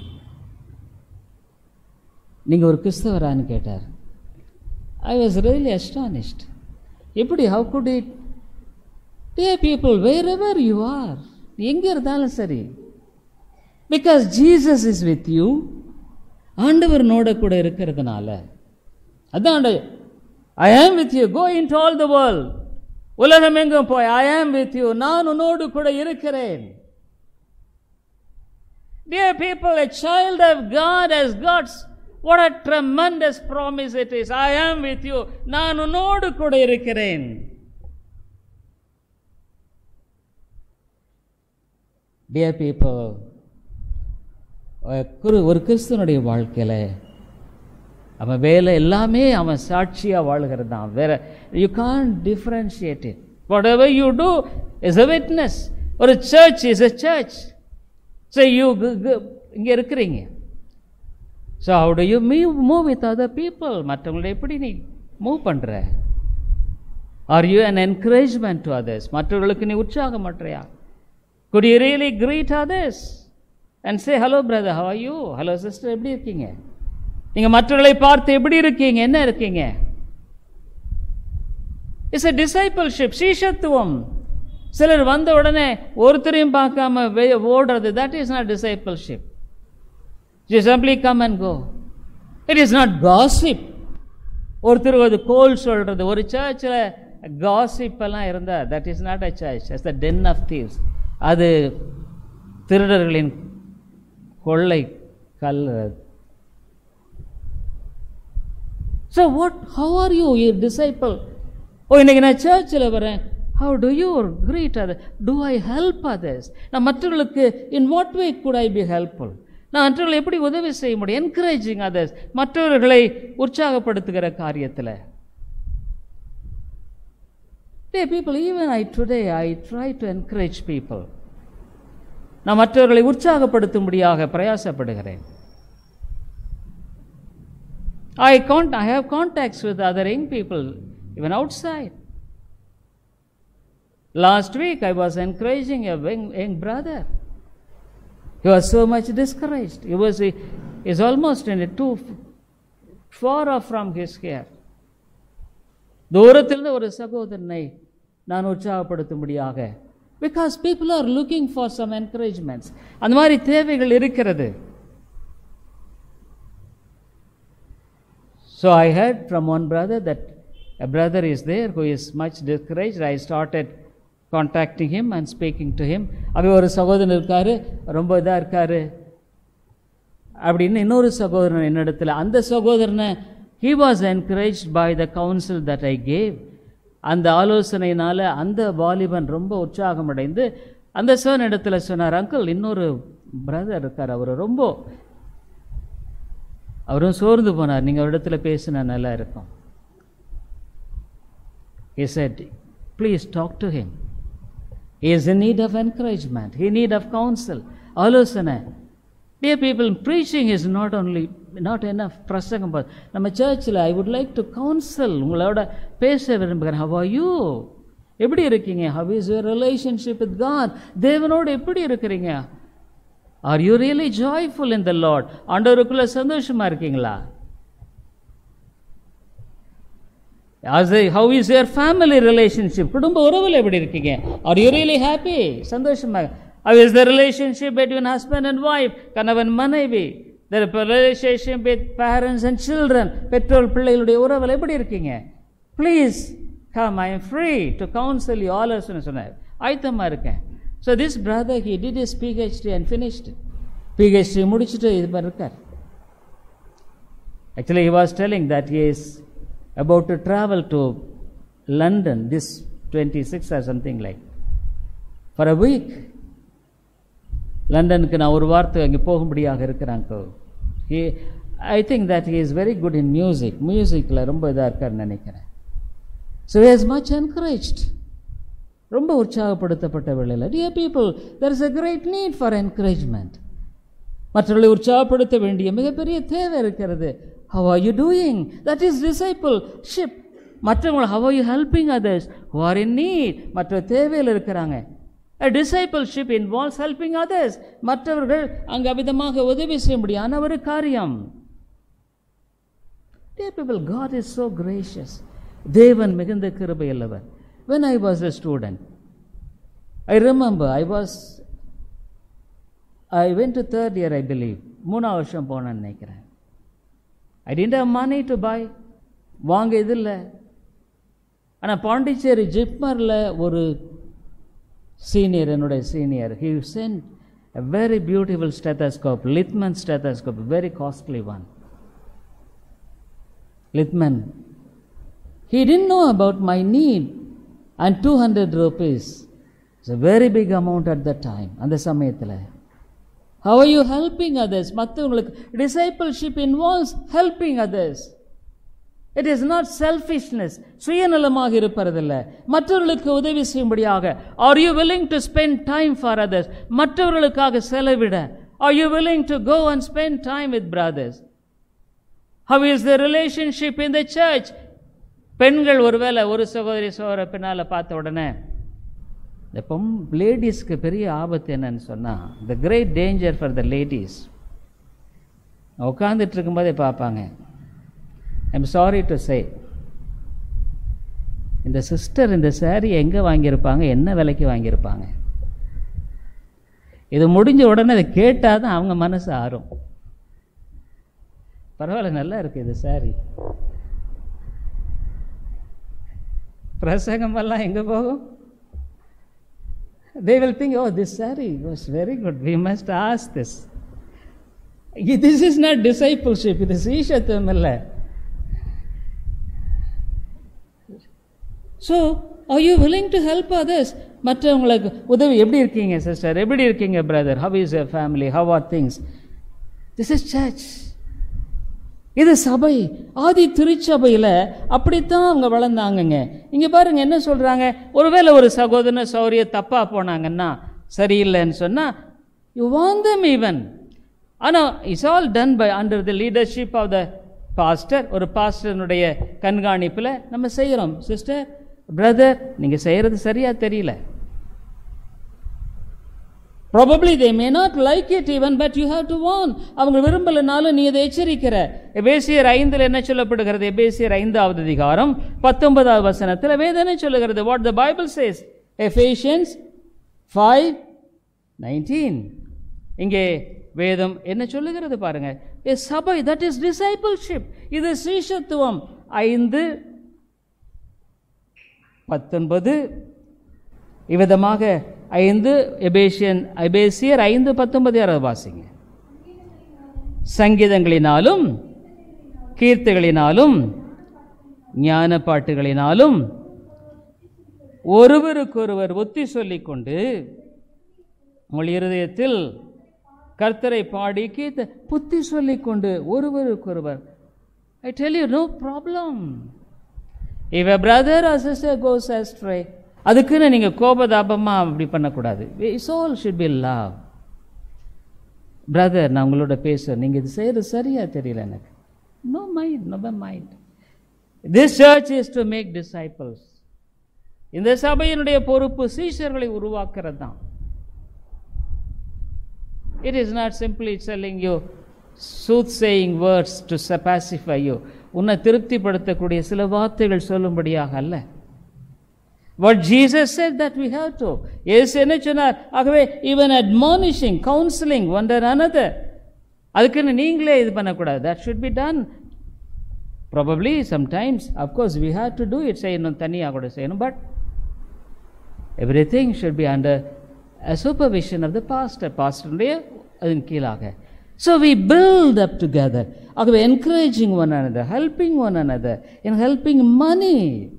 நீங்கள் ஒரு கிறிஸ்தவரான்னு கேட்டார். I was really astonished. எப்படி, how good it? Dear people, wherever you are, எங்கே இருந்தாலும் சரி, because Jesus is with you. ஆண்டவர் நோட கூட இருக்கிறதுனால அதான் I am with you, go into all the world, உலகம் எங்கும் போய், ஐ ஆம் வித் யூ, நான் உன்னோடு கூட இருக்கிறேன். Dear people, a child of God has God's, what a tremendous promise it is. I am with you, நான் உன்னோடு கூட இருக்கிறேன். Dear people, ஒரு கிறிஸ்தவனுடைய வாழ்க்கையில அவன் வேலை எல்லாமே அவன் சாட்சியா வாழ்கிறது தான். வேற you can't differentiate it. whatever you do is a witness. ஒரு church is a church. so you இங்க இருக்கிறீங்க. so how do you move, move with other people? மற்றவங்களை எப்படி நீ மூவ் பண்ற? are you an encouragement to others? மற்றவர்களுக்கு நீ உற்சாகம் பண்றியா? could you really greet others and say hello brother, how are you? hello sister, எப்படி இருக்கீங்க? நீங்க மற்றவர்களை பார்த்து எப்படி இருக்கீங்க, என்ன இருக்கீங்க? இட்ஸ் a discipleship, சீஷத்துவம். சிலர் வந்த உடனே ஒருத்தரையும் பார்க்காம ஓடுறது, that is not discipleship. you simply come and go. it is not gossip. ஒருத்தர் ஒரு கோல் சொல்றது, ஒரு சர்ச்சில் காசிப் எல்லாம் இருந்தா that is not a church. that's the den of thieves. அது திருடர்களின் கொள்ளை கல். so what, how are you, you disciple? ஓ, இன்னைக்கு நான் சர்ச்சில் வரேன், how do you greet others? do I help others? நான் மற்றவர்களுக்கு in what way could I be helpful? நான் மற்றவர்களை எப்படி உதவி செய்ய முடியும்? என்கரேஜிங் அதர்ஸ், மற்றவர்களை உற்சாகப்படுத்துகிற காரியத்தில். Dear people, even I today I try to encourage people. நான் மற்றவர்களை உற்சாகப்படுத்தும்படியாக பிரயாசப்படுகிறேன். I can't, I have contacts with other young people even outside. Last week I was encouraging a young, young brother. He was so much discouraged. He was he is almost in a too far off from his care. தூரத்திலிருந்து ஒரு சகோதரனை நான் உற்சாகப்படுத்தும்படியாக, because people are looking for some encouragements. அந்த மாதிரி தேவைகள் இருக்கிறது. So I heard from one brother that a brother is there who is much discouraged. I started contacting him and speaking to him. அவ ஒரு சகோதரன் இருக்காரு, ரொம்ப இதா இருக்காரு அப்படின்னு இன்னொரு சகோதரன் என்னிடத்துல, அந்த சகோதரனை he was encouraged by the counsel that I gave. அந்த ஆலோசனையினால அந்த வாலிபன் ரொம்ப உற்சாகம் அடைந்து அந்த சன் இடத்துல சொன்னார், அங்கிள் இன்னொரு பிரதர் இருக்கார், அவர் ரொம்ப அவரும் சோர்ந்து போனார், நீங்கள் அவரிடத்துல பேசினா நல்லா இருக்கும். He said, please talk to him. He is in need of encouragement. He need of counsel. ஆலோசனை. Dear people, preaching is not only not enough. பிரசங்கம் நம்ம சர்ச்சில் I would like to counsel. உங்களோட பேச விரும்புகிறேன். How are you? எப்படி இருக்கீங்க? How is your relationship with God? தேவனோடு எப்படி இருக்கிறீங்க? Are you really joyful in the Lord? ஆண்டவருக்குள்ள சந்தோஷமா இருக்கீங்களா? How is your family relationship? குடும்ப உறவில் எப்படி இருக்கீங்க? Are you really happy? சந்தோஷமா. How is the relationship between husband and wife? கணவன் மனைவி. The relationship with parents and children. பெற்றோர் பிள்ளைகளுடைய உறவில் எப்படி இருக்கீங்க? Please come, I am free to counsel you. ஆலோசனை சொன்னார், ஆயத்தமா இருக்கேன். So this brother, he did his PhD and finished it. PhD முடிச்சிட்டு இது இருக்கார். Actually he was telling that he is about to travel to London this twenty-sixth or something like for a week. லண்டனுக்கு நான் ஒரு வாரத்துக்கு அங்கே போகும்படியாக இருக்கிறாங்க. he I think that he is very good in music. மியூசிக்கில் ரொம்ப இதாக இருக்காருன்னு நினைக்கிறேன். So he is much encouraged. ரொம்ப உற்சாகப்படுத்தப்பட்ட வேளையில், dear people, there is a great need for encouragement. மற்றவர்களை உற்சாகப்படுத்த வேண்டிய மிகப்பெரிய தேவை இருக்கிறது. How are you doing? That is discipleship. மற்றவங்க how are you helping others who are in need? மற்ற தேவையில் இருக்கிறாங்க. A discipleship involves helping others. மற்றவர்கள் அங்கு அவிதமாக உதவி செய்ய முடியான ஒரு காரியம். Dear people, God is so gracious. தேவன் மிகுந்த கிருபை உள்ளவர். When I was a student, I remember I was I went to third year, I believe. மூணாவது வருஷம் போனேன்னு நினைக்கிறேன். I didn't have money to buy. வாங்க இது இல்லை. ஆனால் பாண்டிச்சேரி ஜிப்மரில் ஒரு சீனியர், என்னுடைய senior, he sent a very beautiful stethoscope, Littman stethoscope, very costly one. Littman. He didn't know about my need, and two hundred rupees. It's a very big amount at that time. அந்த சமயத்தில் how are you helping others? மற்றவங்களுக்கு discipleship involves helping others. It is not selfishness. சுயநலமாக இருப்பதில்லை, மற்றவர்களுக்கு உதவி செய்யும்படியாக. Are you willing to spend time for others? மற்றவர்களுக்காக செலவிட. Are you willing to go and spend time with brothers? How is the relationship in the church? பெண்கள் ஒருவேளை ஒரு சகோதரி சகோதர பின்னால் பார்த்த உடனே, இந்த பொம் லேடிஸ்க்கு பெரிய ஆபத்து என்னன்னு சொன்னால், the great danger for the ladies, உட்காந்துட்டு இருக்கும்போதே பார்ப்பாங்க. ஐம் சாரி டு சே, இந்த சிஸ்டர் இந்த சாரி எங்கே வாங்கியிருப்பாங்க, என்ன விலைக்கு வாங்கியிருப்பாங்க. இது முடிஞ்ச உடனே அதை கேட்டால் தான் அவங்க மனசு ஆறும். பரவாயில்ல, நல்லா இருக்குது இது சாரி. பிரசங்கமெல்லாம் எங்கே போகும்? They will think, oh, this saree was very good. We must ask this. This is not discipleship. It is Salem.Tamil. So, are you willing to help others? மற்றவங்களுக்கு உதவி. எப்படி இருக்கீங்க சிஸ்டர், எப்படி இருக்கீங்க brother, how is your family, how are things? This is church. இது சபை. ஆதி திருச்சபையில் அப்படித்தான் அவங்க வளர்ந்தாங்கங்க. இங்கே பாருங்க என்ன சொல்கிறாங்க. ஒருவேளை ஒரு சகோதரன சௌரிய தப்பாக போனாங்கன்னா, சரியில்லைன்னு சொன்னால், யூ வாண்ட் them even. ஆனால் it's all done by under the leadership of the pastor. ஒரு பாஸ்டர்னுடைய கண்காணிப்பில் நம்ம செய்கிறோம். சிஸ்டர், பிரதர், நீங்கள் செய்கிறது சரியாக தெரியல. Probably they may not like it even, but you have to warn. அவங்க விரும்பலனாலும் நீ இதை எச்சரிக்கிற. எபேசியர் ஐந்தில் என்ன சொல்லப்படுகிறது? எபேசியர் ஐந்தாவது அதிகாரம் பத்தொன்பதாவது வசனத்தில் வேதனை சொல்லுகிறது. What the Bible says? Ephesians five nineteen. இங்கே வேதம் என்ன சொல்லுகிறது பாருங்க. A சபை, that is discipleship. இது சீஷத்துவம். ஐந்து பத்தொன்பது இவ்விதமாக ஐந்து எபேசியன் எபேசியர் ஐந்து பத்தொன்பது யாராவது வாசிங்க. சங்கீதங்களினாலும் கீர்த்திகளினாலும் ஞான பாட்டுகளினாலும் ஒருவருக்கொருவர் ஒத்தி சொல்லிக் கொண்டு உங்கள் இருதயத்தில் கர்த்தரை பாடி கீர்த்த புத்தி சொல்லிக் கொண்டு ஒருவருக்கொருவர். I tell you, no problem. If a brother or sister goes astray, அதுக்குன்னு நீங்கள் கோபதாபமா அப்படி பண்ணக்கூடாது. Soul should be love. Brother, நான் உங்களோட பேசுகிறேன், நீங்கள் இது செய்கிறது சரியா தெரியல எனக்கு. No mind, no mind. This church is to make disciples. இந்த சபையினுடைய பொறுப்பு சீஷர்களை உருவாக்குறது தான். It is not simply telling you soothsaying words to pacify you. உன்னை திருப்திப்படுத்தக்கூடிய சில வார்த்தைகள் சொல்லும்படியாக அல்ல. What Jesus said that we have to. இயேசு என்ன சொன்னார்? ஆகவே even admonishing, counseling one another. அதுக்குன்னு நீங்களே இது பண்ணக்கூடாது. That should be done. Probably sometimes, of course, we have to do it. செய்யணும், தனியாக கூட செய்யணும். But everything should be under a supervision of the pastor. Pastor அதன் கீழாக. So we build up together. ஆகவே encouraging one another, helping one another, and helping money.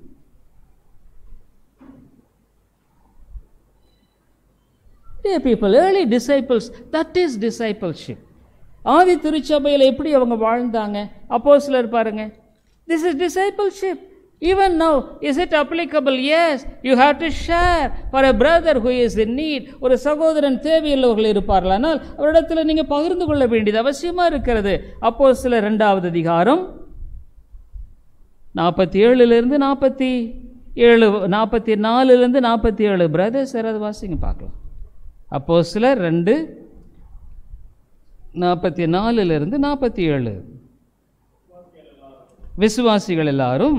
Dear people, early disciples, that is discipleship. ஆதி திருச்சபையில் எப்படி அவங்க வாழ்ந்தாங்க? அப்போஸ்தலர் பாருங்க. This is discipleship. Even now, is it applicable? Yes, you have to share for a brother who is in need. ஒரு சகோதரன் தேவையுள்ளவர்கள் இருப்பார்களானால் அவரிடத்தில் நீங்கள் பகிர்ந்து கொள்ள வேண்டியது அவசியமா இருக்கிறது. அப்போஸ்தலர் இரண்டாவது அதிகாரம் நாற்பத்தி ஏழுலிருந்து நாற்பத்தி ஏழு நாற்பத்தி நாலுலேருந்து நாற்பத்தி ஏழு பிரதர்ஸ் யாராவது வாசிங்க பார்க்கலாம். அப்போஸ்தலர் ரெண்டு நாற்பத்தி நாலுலிருந்து நாற்பத்தி ஏழு. விசுவாசிகள் எல்லாரும்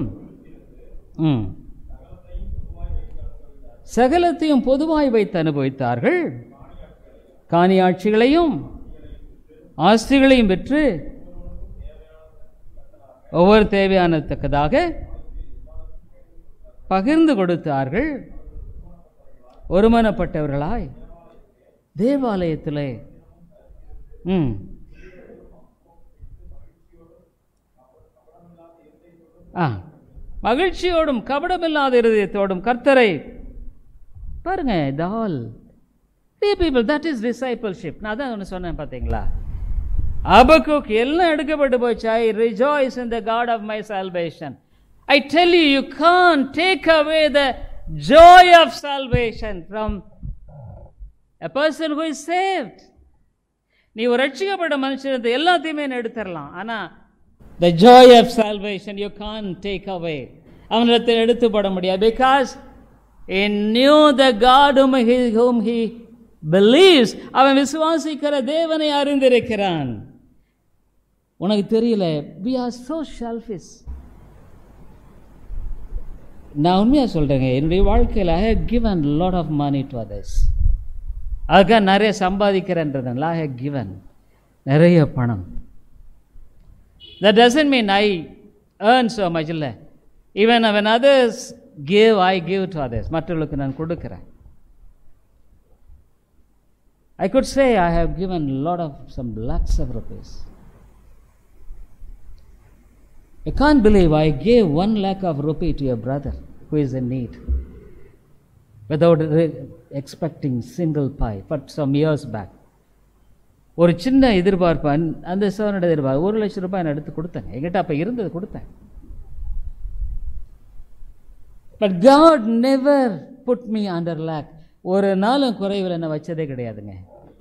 சகலத்தையும் பொதுவாய் வைத்து அனுபவித்தார்கள். காணியாட்சிகளையும் ஆஸ்திகளையும் விற்று ஒவ்வொரு தேவையானத்தக்கதாக பகிர்ந்து கொடுத்தார்கள். ஒருமனப்பட்டவர்களாய் தேவாலயத்திலே ம் ஆ மகிழ்ச்சியோடும் கபடமில்லாத இருதயத்தோடும் கர்த்தரை பாருங்க. the all dear people, that is discipleship. நான் தான் ஒன்று சொன்னேன் பார்த்தீங்களா? ஆபக்குக் எல்லாம் எடுக்கப்பட்டு போச்சு. I rejoice in the God of my salvation. I tell you, you can't take away the joy of salvation from a person who is saved. நீ ஒரு ரட்சிக்கப்பட்ட மனுஷன் எல்லாத்தையுமே எடுத்துடலாம், ஆனா the joy of salvation you can't take away. அவனிடத்தில் எடுத்து போட முடியாது. Because he knew the God whom he, whom he believes. அவன் விசுவாசிக்கிற தேவனை அறிந்திருக்கிறான். உனக்கு தெரியல, we are so selfish. நான் உண்மையா சொல்றேங்க, என்னுடைய வாழ்க்கையில் I have given a lot of money to others. அதுக்காக நிறைய சம்பாதிக்கிறேன்றதுனால I have given நிறைய பணம். That doesn't mean I earn so much. இல்லை, even when others give, I give to others. மற்றவர்களுக்கு நான் கொடுக்கிறேன். I could say I have given a lot of some lakhs of rupees. I can't believe I gave one lakh of rupee to your brother who is in need without expecting single pie. But some years back, ஒரு சின்ன எதிர்பார்ப்பு, அந்த சவனோட எதிர்பார்ப்பு ஒரு லட்சம் ரூபாய் நான் எடுத்து கொடுத்தேன். என்கிட்ட அப்ப இருந்தது கொடுத்தேன். But God never put me under lack. ஒரு நாளும் குறைவில் என்ன வச்சதே கிடையாதுங்க.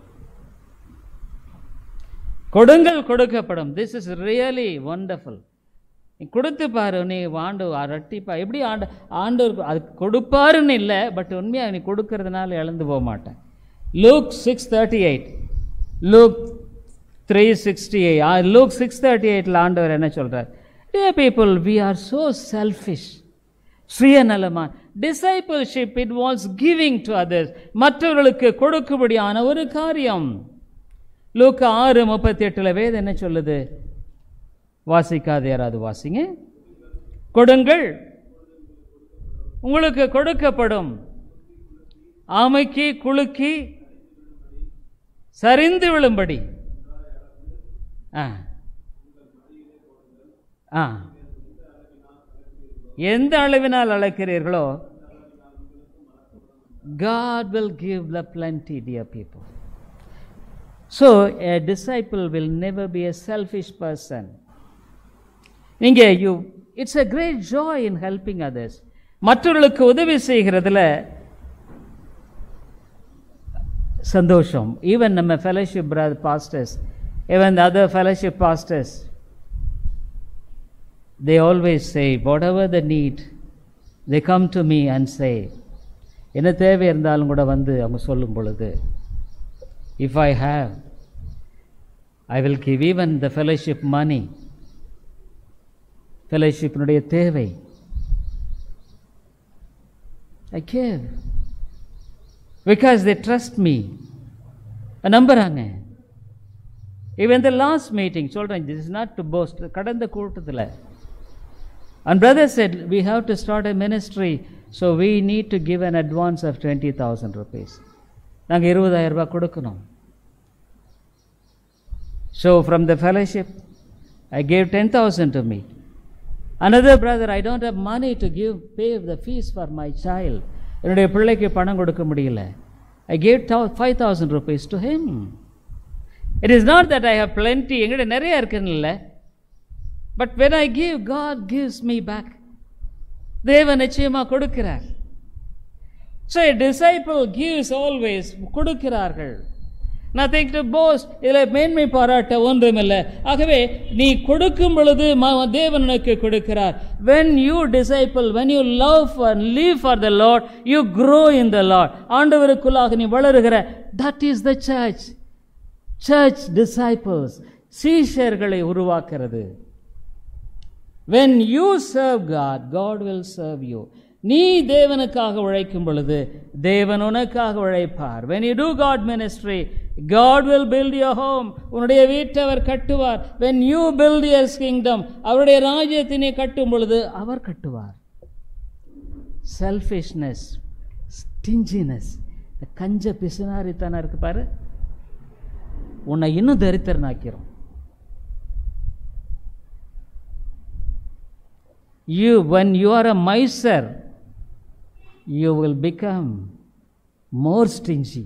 கொடுங்கள் கொடுக்கப்படும். This is really wonderful. நீ கொடுத்து பாரு, நீ ஆண்டு அரட்டிப்பா. எப்படி ஆண்டு ஆண்டு அது கொடுப்பாருன்னு இல்லை, பட் உண்மையாக நீ கொடுக்கறதுனால இழந்து போக மாட்டேன். Luke six thirty eight Luke three sixty eight Luke six thirty எயிட்ல ஆண்டவர் என்ன சொல்றார்? Dear people, we are so selfish. சுயநலமான discipleship involves giving to others. மற்றவர்களுக்கு கொடுக்கும்படியான ஒரு காரியம். லூக்கா ஆறு முப்பத்தி எட்டுல வேதம் என்ன சொல்லுது? வாசிக்காது யாராவது வாசிங்க. கொடுங்கள் உங்களுக்கு கொடுக்கப்படும், ஆமைக்கு குலுக்கி சரிந்து விழும்படி ஆ ஆ எந்த அளவினால் அளக்கிறீர்களோ God will give the plenty, dear people. So a disciple will never be a selfish person. நீங்க you it's a great joy in helping others. மற்றவர்களுக்கு உதவி செய்கிறதுல சந்தோஷம். Even நம்ம fellowship brother pastors, even the other fellowship pastors, they always say whatever the need, they come to me and say, என்ன தேவை இருந்தாலும் கூட வந்து அவங்க சொல்லும் பொழுது, if I have, I will give even the fellowship money. fellowshipனுடைய தேவை I give because they trust me. நம்புறாங்க. Even the last meeting, சொல்றேன், this is not to boast, கடந்த கூட்டத்தில் and brother said we have to start a ministry, so we need to give an advance of twenty thousand rupees. நாங்கள் இருபதாயிரம் ரூபாய் கொடுக்கணும். So from the fellowship I gave ten thousand to me. Another brother, I don't have money to give pay the fees for my child. என்னுடைய பிள்ளைக்கு பணம் கொடுக்க முடியல. I gave five thousand rupees to him. It is not that I have plenty, எங்கிட்ட நிறைய இருக்குன்னு, but when I give, God gives me back. தேவன் நிச்சயமா கொடுக்கிறார். So a disciple gives always, கொடுக்கிறார்கள். Nothing to boast, இதில் மேன்மை பாராட்ட ஒன்றுமில்லை. ஆகவே நீ கொடுக்கும் பொழுது தேவன் உனக்கு கொடுக்கிறார். When you disciple, when you love and live for the Lord, you grow in the Lord. ஆண்டவருக்குள்ளாக நீ வளருகிற, that is the church. Church disciples, சீஷர்களை உருவாக்குறது. When you serve God, God will serve you. நீ தேவனுக்காக உழைக்கும் பொழுது தேவன் உனக்காக உழைப்பார். When you do God ministry, God will build your home. உன்னுடைய வீட்டை அவர் கட்டுவார். When you build His kingdom, அவருடைய ராஜ்யத்தை நீ கட்டும் பொழுது அவர் கட்டுவார். Selfishness, stinginess, கஞ்ச பிசுனாரித்தனம் இருக்கு பாரு, உன்னை இன்னும் தரித்திரனாக்கிறோம். You, when you are a miser, you will become more stingy.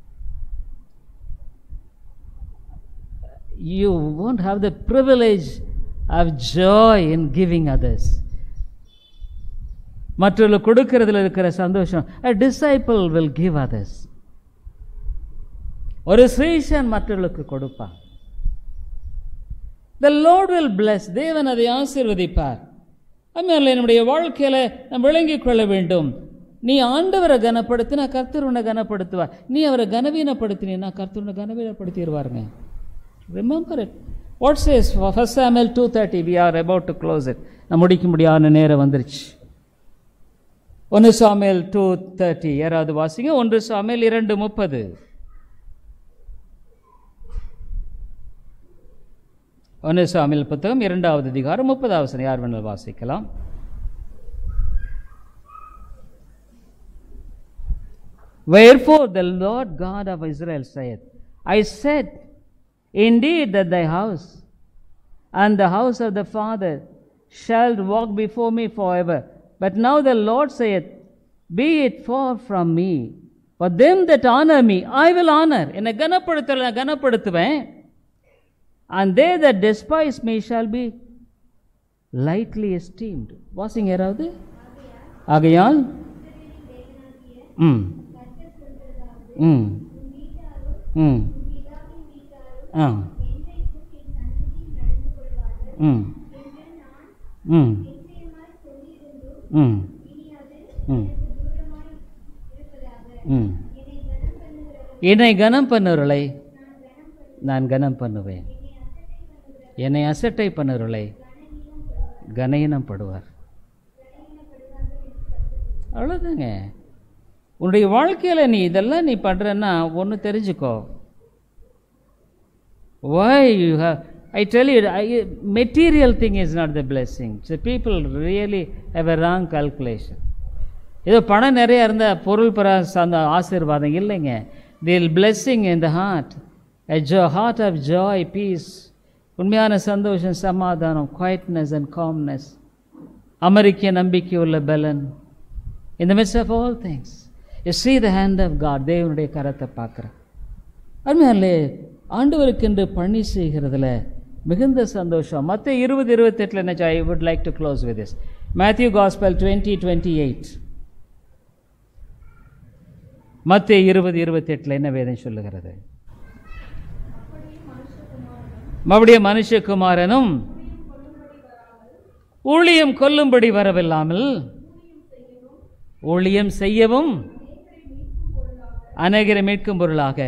You won't have the privilege of joy in giving others. மற்றவர்களுக்கு கொடுக்கிறதுல இருக்கிற சந்தோஷம். A disciple will give others. ஒரு சீஷன் மற்றவர்களுக்கு கொடுப்பான். The Lord will bless. தேவன் அதை ஆசீர்வதிப்பார். அம்மையால நம்முடைய வாழ்க்கையில நாம் விளங்கிக் கொள்ள வேண்டும். நீ ஆண்டவரை கனப்படுத்தினா கர்த்தர் உன்னை கனப்படுத்துவார். நீ அவரை கனவீனப்படுத்தினா கர்த்தர் உன்னை கனவீனப்படுத்திடுவாருங்க. Remember it. What says First Samuel two thirty? We are about to close it. நான் முடிக்க முடியாத நேரம் வந்துருச்சு. ஒன்று சாமுவேல் two thirty யாராவது வாசிங்க. ஒன்று சாமுவேல் இரண்டு முப்பது. ஒன்று சாமுவேல் புத்தகம் இரண்டாவது அதிகாரம் முப்பதாவது வசனம் யார் வேணாலும் வாசிக்கலாம். Wherefore the Lord God of Israel saith, I said indeed that thy house and the house of the father shall walk before me forever. But now the Lord saith, be it far from me. For them that honor me, I will honor. என்னை கனப்படுத்தல கனப்படுத்துவேன். And they that despise me shall be lightly esteemed. வாசிங்க யாராவது. ஆகையால் ம் ம் ம் ஆ ம் ம் ம் ம் ம் என்னை கனம் பண்ணுவர்களை நான் கனம் பண்ணுவேன். என்னை அசட்டை பண்ணுவர்களை கனஈனம் படுவார். அவ்வளோதாங்க. உன்னுடைய வாழ்க்கையில் நீ இதெல்லாம் நீ பண்ணுறன்னா ஒன்று தெரிஞ்சுக்கோ. Why you have, I tell you, I, material thing is not the blessing. So people really have a wrong calculation. ஏதோ பணம் நிறைய இருந்தால் பொருள் பெற அந்த ஆசீர்வாதம் இல்லைங்க. தில் blessing in the heart, a joy, heart of joy, peace, உண்மையான சந்தோஷம், சமாதானம், quietness and calmness, அமெரிக்க நம்பிக்கை உள்ள பலன். In the midst of all things, you see the hand of God. தேவனுடைய கரத்தை பார்க்குறேன். அருமையாலே ஆண்டவருக்கென்று பணி செய்கிறதுல மிகுந்த சந்தோஷம். மற்ற இருபது இருபத்தெட்டில் என்ன? I would like to close with this. Matthew gospel twenty twenty eight மத்திய இருபது இருபத்தெட்டில் என்ன வேதம் சொல்லுகிறது? மறுபடியும் மனுஷகுமாரனும் ஊழியம் கொல்லும்படி வரவில்லாமல் ஊழியம் செய்யவும் அநேகரை மீட்கும் பொருளாக.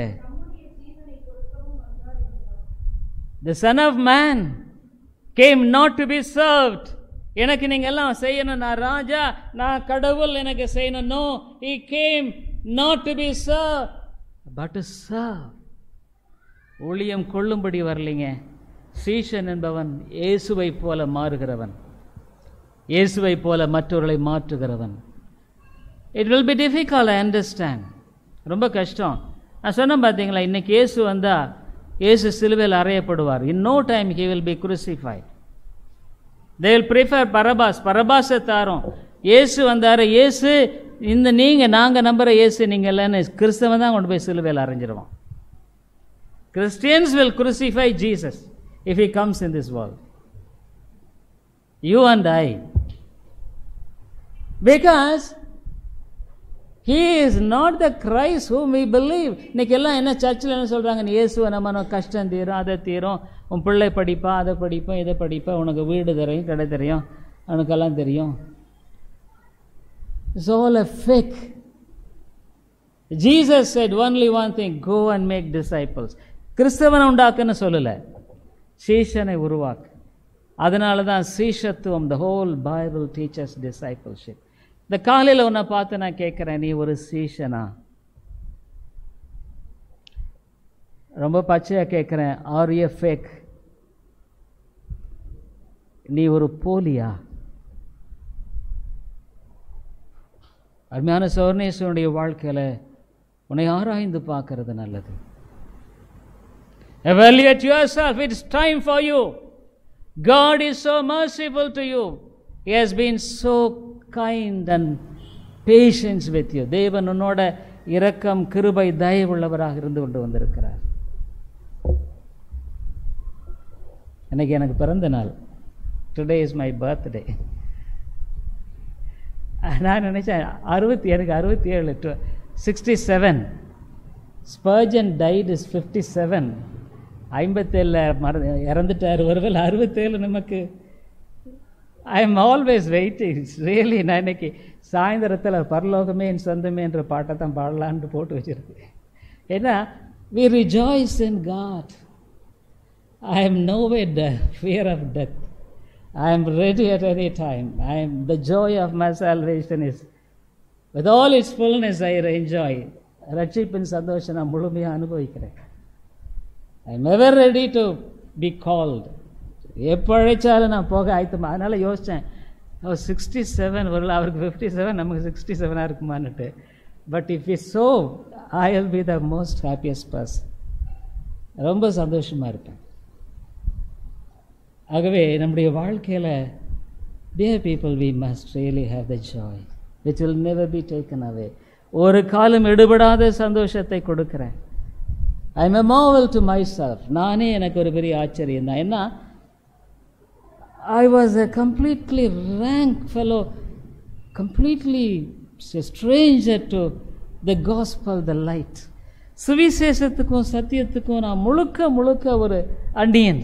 The Son of Man came not to be served. எனக்கு நீங்க எல்லாம் செய்யணும், நான் ராஜா, நான் கடவுள், எனக்கு செய்யணும். No, he came not to be served, but to serve. ஊழியம் கொள்ளும்படி வரலைங்க. சீஷன் என்பவன் இயேசுவை போல மாறுகிறவன், இயேசுவை போல மற்றவர்களை மாற்றுகிறவன். It will be difficult, I understand. ரொம்ப கஷ்டம். நான் சொன்னேன் பார்த்தீங்களா, இன்னைக்கு இயேசு வந்தா இயேசு சிலுவையில் அறையப்படுவார். In no time he will be crucified. they will prefer Barabbas. பரபாஸை தாரோம். இயேசு வந்தார். இயேசு இந்த நீங்கள் நாங்கள் நம்புகிற இயேசு நீங்கள் இல்லைன்னு கிறிஸ்தவன் தான் கொண்டு போய் சிலுவையில் அரைஞ்சிருவோம். Christians will crucify Jesus if he comes in this world. You and I. Because he is not the Christ whom we believe. இன்னைக்கு எல்லாம் என்ன சர்ச்சில் என்ன சொல்கிறாங்க? நீ இயேசுவை நம்ம கஷ்டம் தீரும், அதை தீரும், உன் பிள்ளை படிப்பா, அதை படிப்போம், இதை படிப்பா, உனக்கு வீடு தெரியும், கடை தெரியும், அவனுக்கெல்லாம் தெரியும். It's all a fake. Jesus said only one thing, go and make disciples. கிறிஸ்தவனை உண்டாக்குன்னு சொல்லலை, சீஷனை உருவாக்கு. அதனால தான் சீஷத்துவம், the whole Bible teaches discipleship. இந்த காலையில் உன்னை பார்த்து நான் கேட்குறேன், நீ ஒரு சீஷனா? ரொம்ப பச்சையாக கேட்குறேன், ஆர் யூ ஃபேக்? நீ ஒரு போலியா? அருமையான சோர்ணேஸ்வரனுடைய வாழ்க்கையில் உன்னை ஆராய்ந்து பார்க்கறது நல்லது. Evaluate yourself. It's time for you. God is so merciful to you. He has been so kind and patient with you. தேவன் உன்னோட இரக்கம், கிருபை, தயவுள்ளவராக இருந்து கொண்டு வந்திருக்கிறார். இன்னைக்கு எனக்கு பிறந்த நாள். Today is my birthday. நான் நினைச்சேன் அறுபத்தி எனக்கு அறுபத்தி ஏழு to sixty seven. Spurgeon died is fifty seven. ஐம்பத்தேழில் மற இறந்துட்டார். ஒருவேளை அறுபத்தேழு நமக்கு. I am always waiting really. நான் இன்னைக்கு சாயந்தரத்தில் பரலோகமே என் சொந்தமே என்ற பாட்டை தான் பாடலான்னு போட்டு வச்சிருக்கேன். ஏன்னா we rejoice in God. I am nowhere the fear of death. I am ready at any time. I am the joy of my salvation is with all its fullness I enjoy. ரட்சிப்பின் சந்தோஷம் நான் முழுமையாக அனுபவிக்கிறேன். I am ever ready to be called. எப்போ அழைச்சாலும் நான் போக ஆயத்தமா. அதனால் யோசித்தேன், அவர் சிக்ஸ்டி செவன் வரல, அவருக்கு ஃபிஃப்டி செவன், நமக்கு சிக்ஸ்டி செவனாக இருக்குமான்னுட்டு. But if is so I will be the most happiest person. ரொம்ப சந்தோஷமாக இருப்பேன். ஆகவே நம்முடைய வாழ்க்கையில் dear people, we must really have the joy which will never be taken away. ஒரு காலம் எடுபடாத சந்தோஷத்தை கொடுக்கிறேன். I am a marvel to myself. நானே எனக்கு ஒரு பெரிய ஆச்சரியம் தான். ஏன்னா I was a completely rank fellow, completely a stranger to the gospel, the light. சுவிசேஷத்துக்கும் சத்தியத்துக்கும் நான் முழுக்க முழுக்க ஒரு அந்நியன்.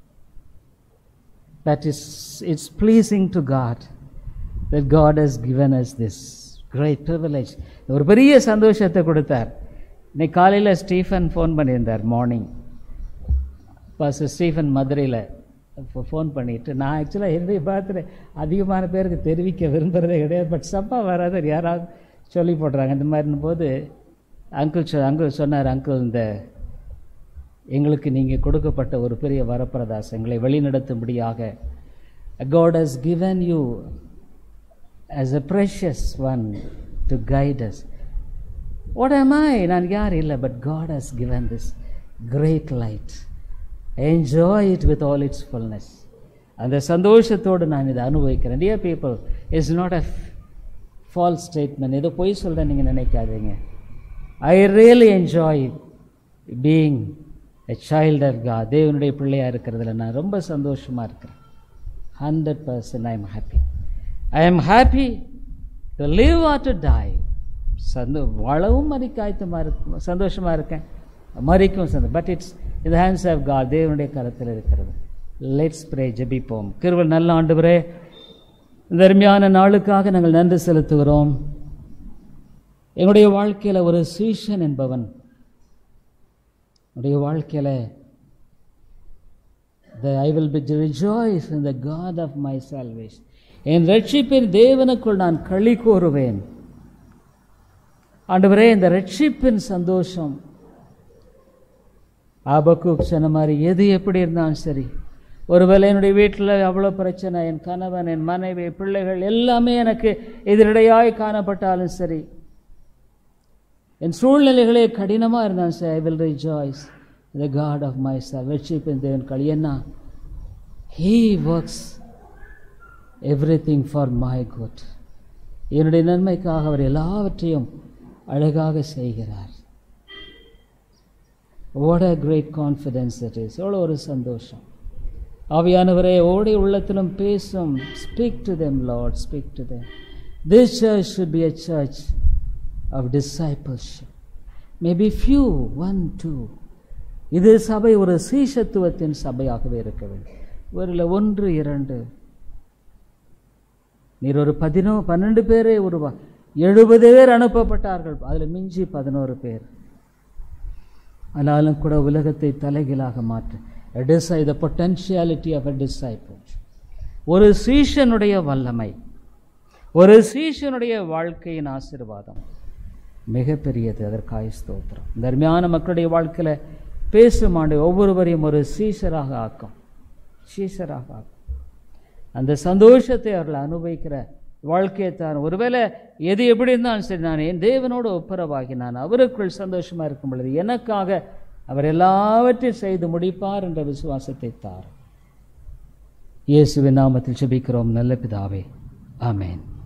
That is, it's pleasing to God that God has given us this great privilege. ஒரு பெரிய சந்தோஷத்தை கொடுத்தார். இன்னைக்கு காலையில் ஸ்டீஃபன் ஃபோன் பண்ணியிருந்தார். மார்னிங் பாஸ்டர் ஸ்டீஃபன் மதுரையில் ஃபோன் பண்ணிவிட்டு, நான் ஆக்சுவலாக என்னுடைய பர்த்டே அதிகமான பேருக்கு தெரிவிக்க விரும்புகிறதே கிடையாது. பட் சப்பா வராது, யாராவது சொல்லி போடுறாங்க இந்த மாதிரின் போது அங்கிள் சொ அங்கிள் சொன்னார், அங்கிள் இந்த எங்களுக்கு நீங்கள் கொடுக்கப்பட்ட ஒரு பெரிய வரப்பிரதாசம் எங்களை வழிநடத்தும்படியாக God has given you as a precious one to guide us. What am I? நான் யார் இல்லை, but God has given this great light. I enjoy it with all its fullness. அந்த சந்தோஷத்தோடு நான் இதை அனுபவிக்கிறேன். Dear people, it's not a false statement. ஏதோ பொய் சொல்கிறேன் நீங்கள் நினைக்காதீங்க. I really enjoy being a child of God. தேவனுடைய பிள்ளையாக இருக்கிறதுல நான் ரொம்ப சந்தோஷமாக இருக்கிறேன். Hundred percent I am happy. I am happy to live or to die. சந்தோ வாழவும் மறிக்க ஆயத்தமாக இருக்கும், சந்தோஷமாக இருக்கேன், மறிக்கும் சந்தோஷம். But it's in the hands of God. தேவனுடைய கரத்தில் இருக்கிறது. Let's pray. ஜெபிப்போம். கிருபை நல்ல ஆண்டவரே, இந்த அருமையான நாளுக்காக நாங்கள் நன்றி செலுத்துகிறோம். எங்களுடைய வாழ்க்கையில் ஒரு சீஷன் என்பவன் என்னுடைய வாழ்க்கையில் I will be rejoice in the God of my salvation. என் ரட்சிப்பின் தேவனுக்குள் நான் களி கூறுவேன். ஆண்டவரே, இந்த ரட்சிப்பின் சந்தோஷம் ஆபக்கூக் சொன்ன மாதிரி எது எப்படி இருந்தாலும் சரி, ஒருவேளை என்னுடைய வீட்டில் அவ்வளோ பிரச்சனை, என் கணவன், என் மனைவி, பிள்ளைகள் எல்லாமே எனக்கு எதிரடையாய் காணப்பட்டாலும் சரி, என் சூழ்நிலைகளே கடினமாக இருந்தாலும் சரி, I will rejoice the God of my salvation. ரட்சிப்பின் தேவன் களி. என்ன? He works everything for my good. என்னுடைய நன்மைக்காக அவர் எல்லாவற்றையும் அழகாக செய்கிறார். What a great confidence that is. எவ்வளோ ஒரு சந்தோஷம். ஆவியானவரே, ஓடி உள்ளத்திலும் பேசும். Speak to them, Lord, speak to them. This church should be a church of discipleship. Maybe few, one, two. இது சபை ஒரு சீஷத்துவத்தின் சபையாகவே இருக்க வேண்டும். ஒரு ஒன்று இரண்டு, நீர் ஒரு பதினோ பன்னெண்டு பேரே உருவா எழுபது பேர் அனுப்பப்பட்டார்கள், அதில் மிஞ்சி பதினோரு பேர். ஆனாலும் கூட உலகத்தை தலைகீழாக மாற்ற the potentiality of a disciple. ஒரு சீஷனுடைய வல்லமை, ஒரு சீஷனுடைய வாழ்க்கையின் ஆசீர்வாதம் மிகப்பெரியது. அதற்காக ஸ்தோத்திரம். இந்த அருமையான மக்களுடைய வாழ்க்கையில் பேசும் ஆண்டு ஒவ்வொருவரையும் ஒரு சீஷராக ஆக்கும், சீஷராக ஆக்கும். அந்த சந்தோஷத்தை அவர்கள் அனுபவிக்கிற வாழ்க்கையை தான். ஒருவேளை எது எப்படி இருந்தாலும் சரி, நான் என் தேவனோடு ஒப்புரவாகி நான் அவருக்குள் சந்தோஷமாக இருக்கும் பொழுது எனக்காக அவர் எல்லாவற்றையும் செய்து முடிப்பார் என்ற விசுவாசத்தை தார். இயேசுவின் நாமத்தில் ஜெபிக்கிறோம் நல்ல பிதாவே, ஆமென்.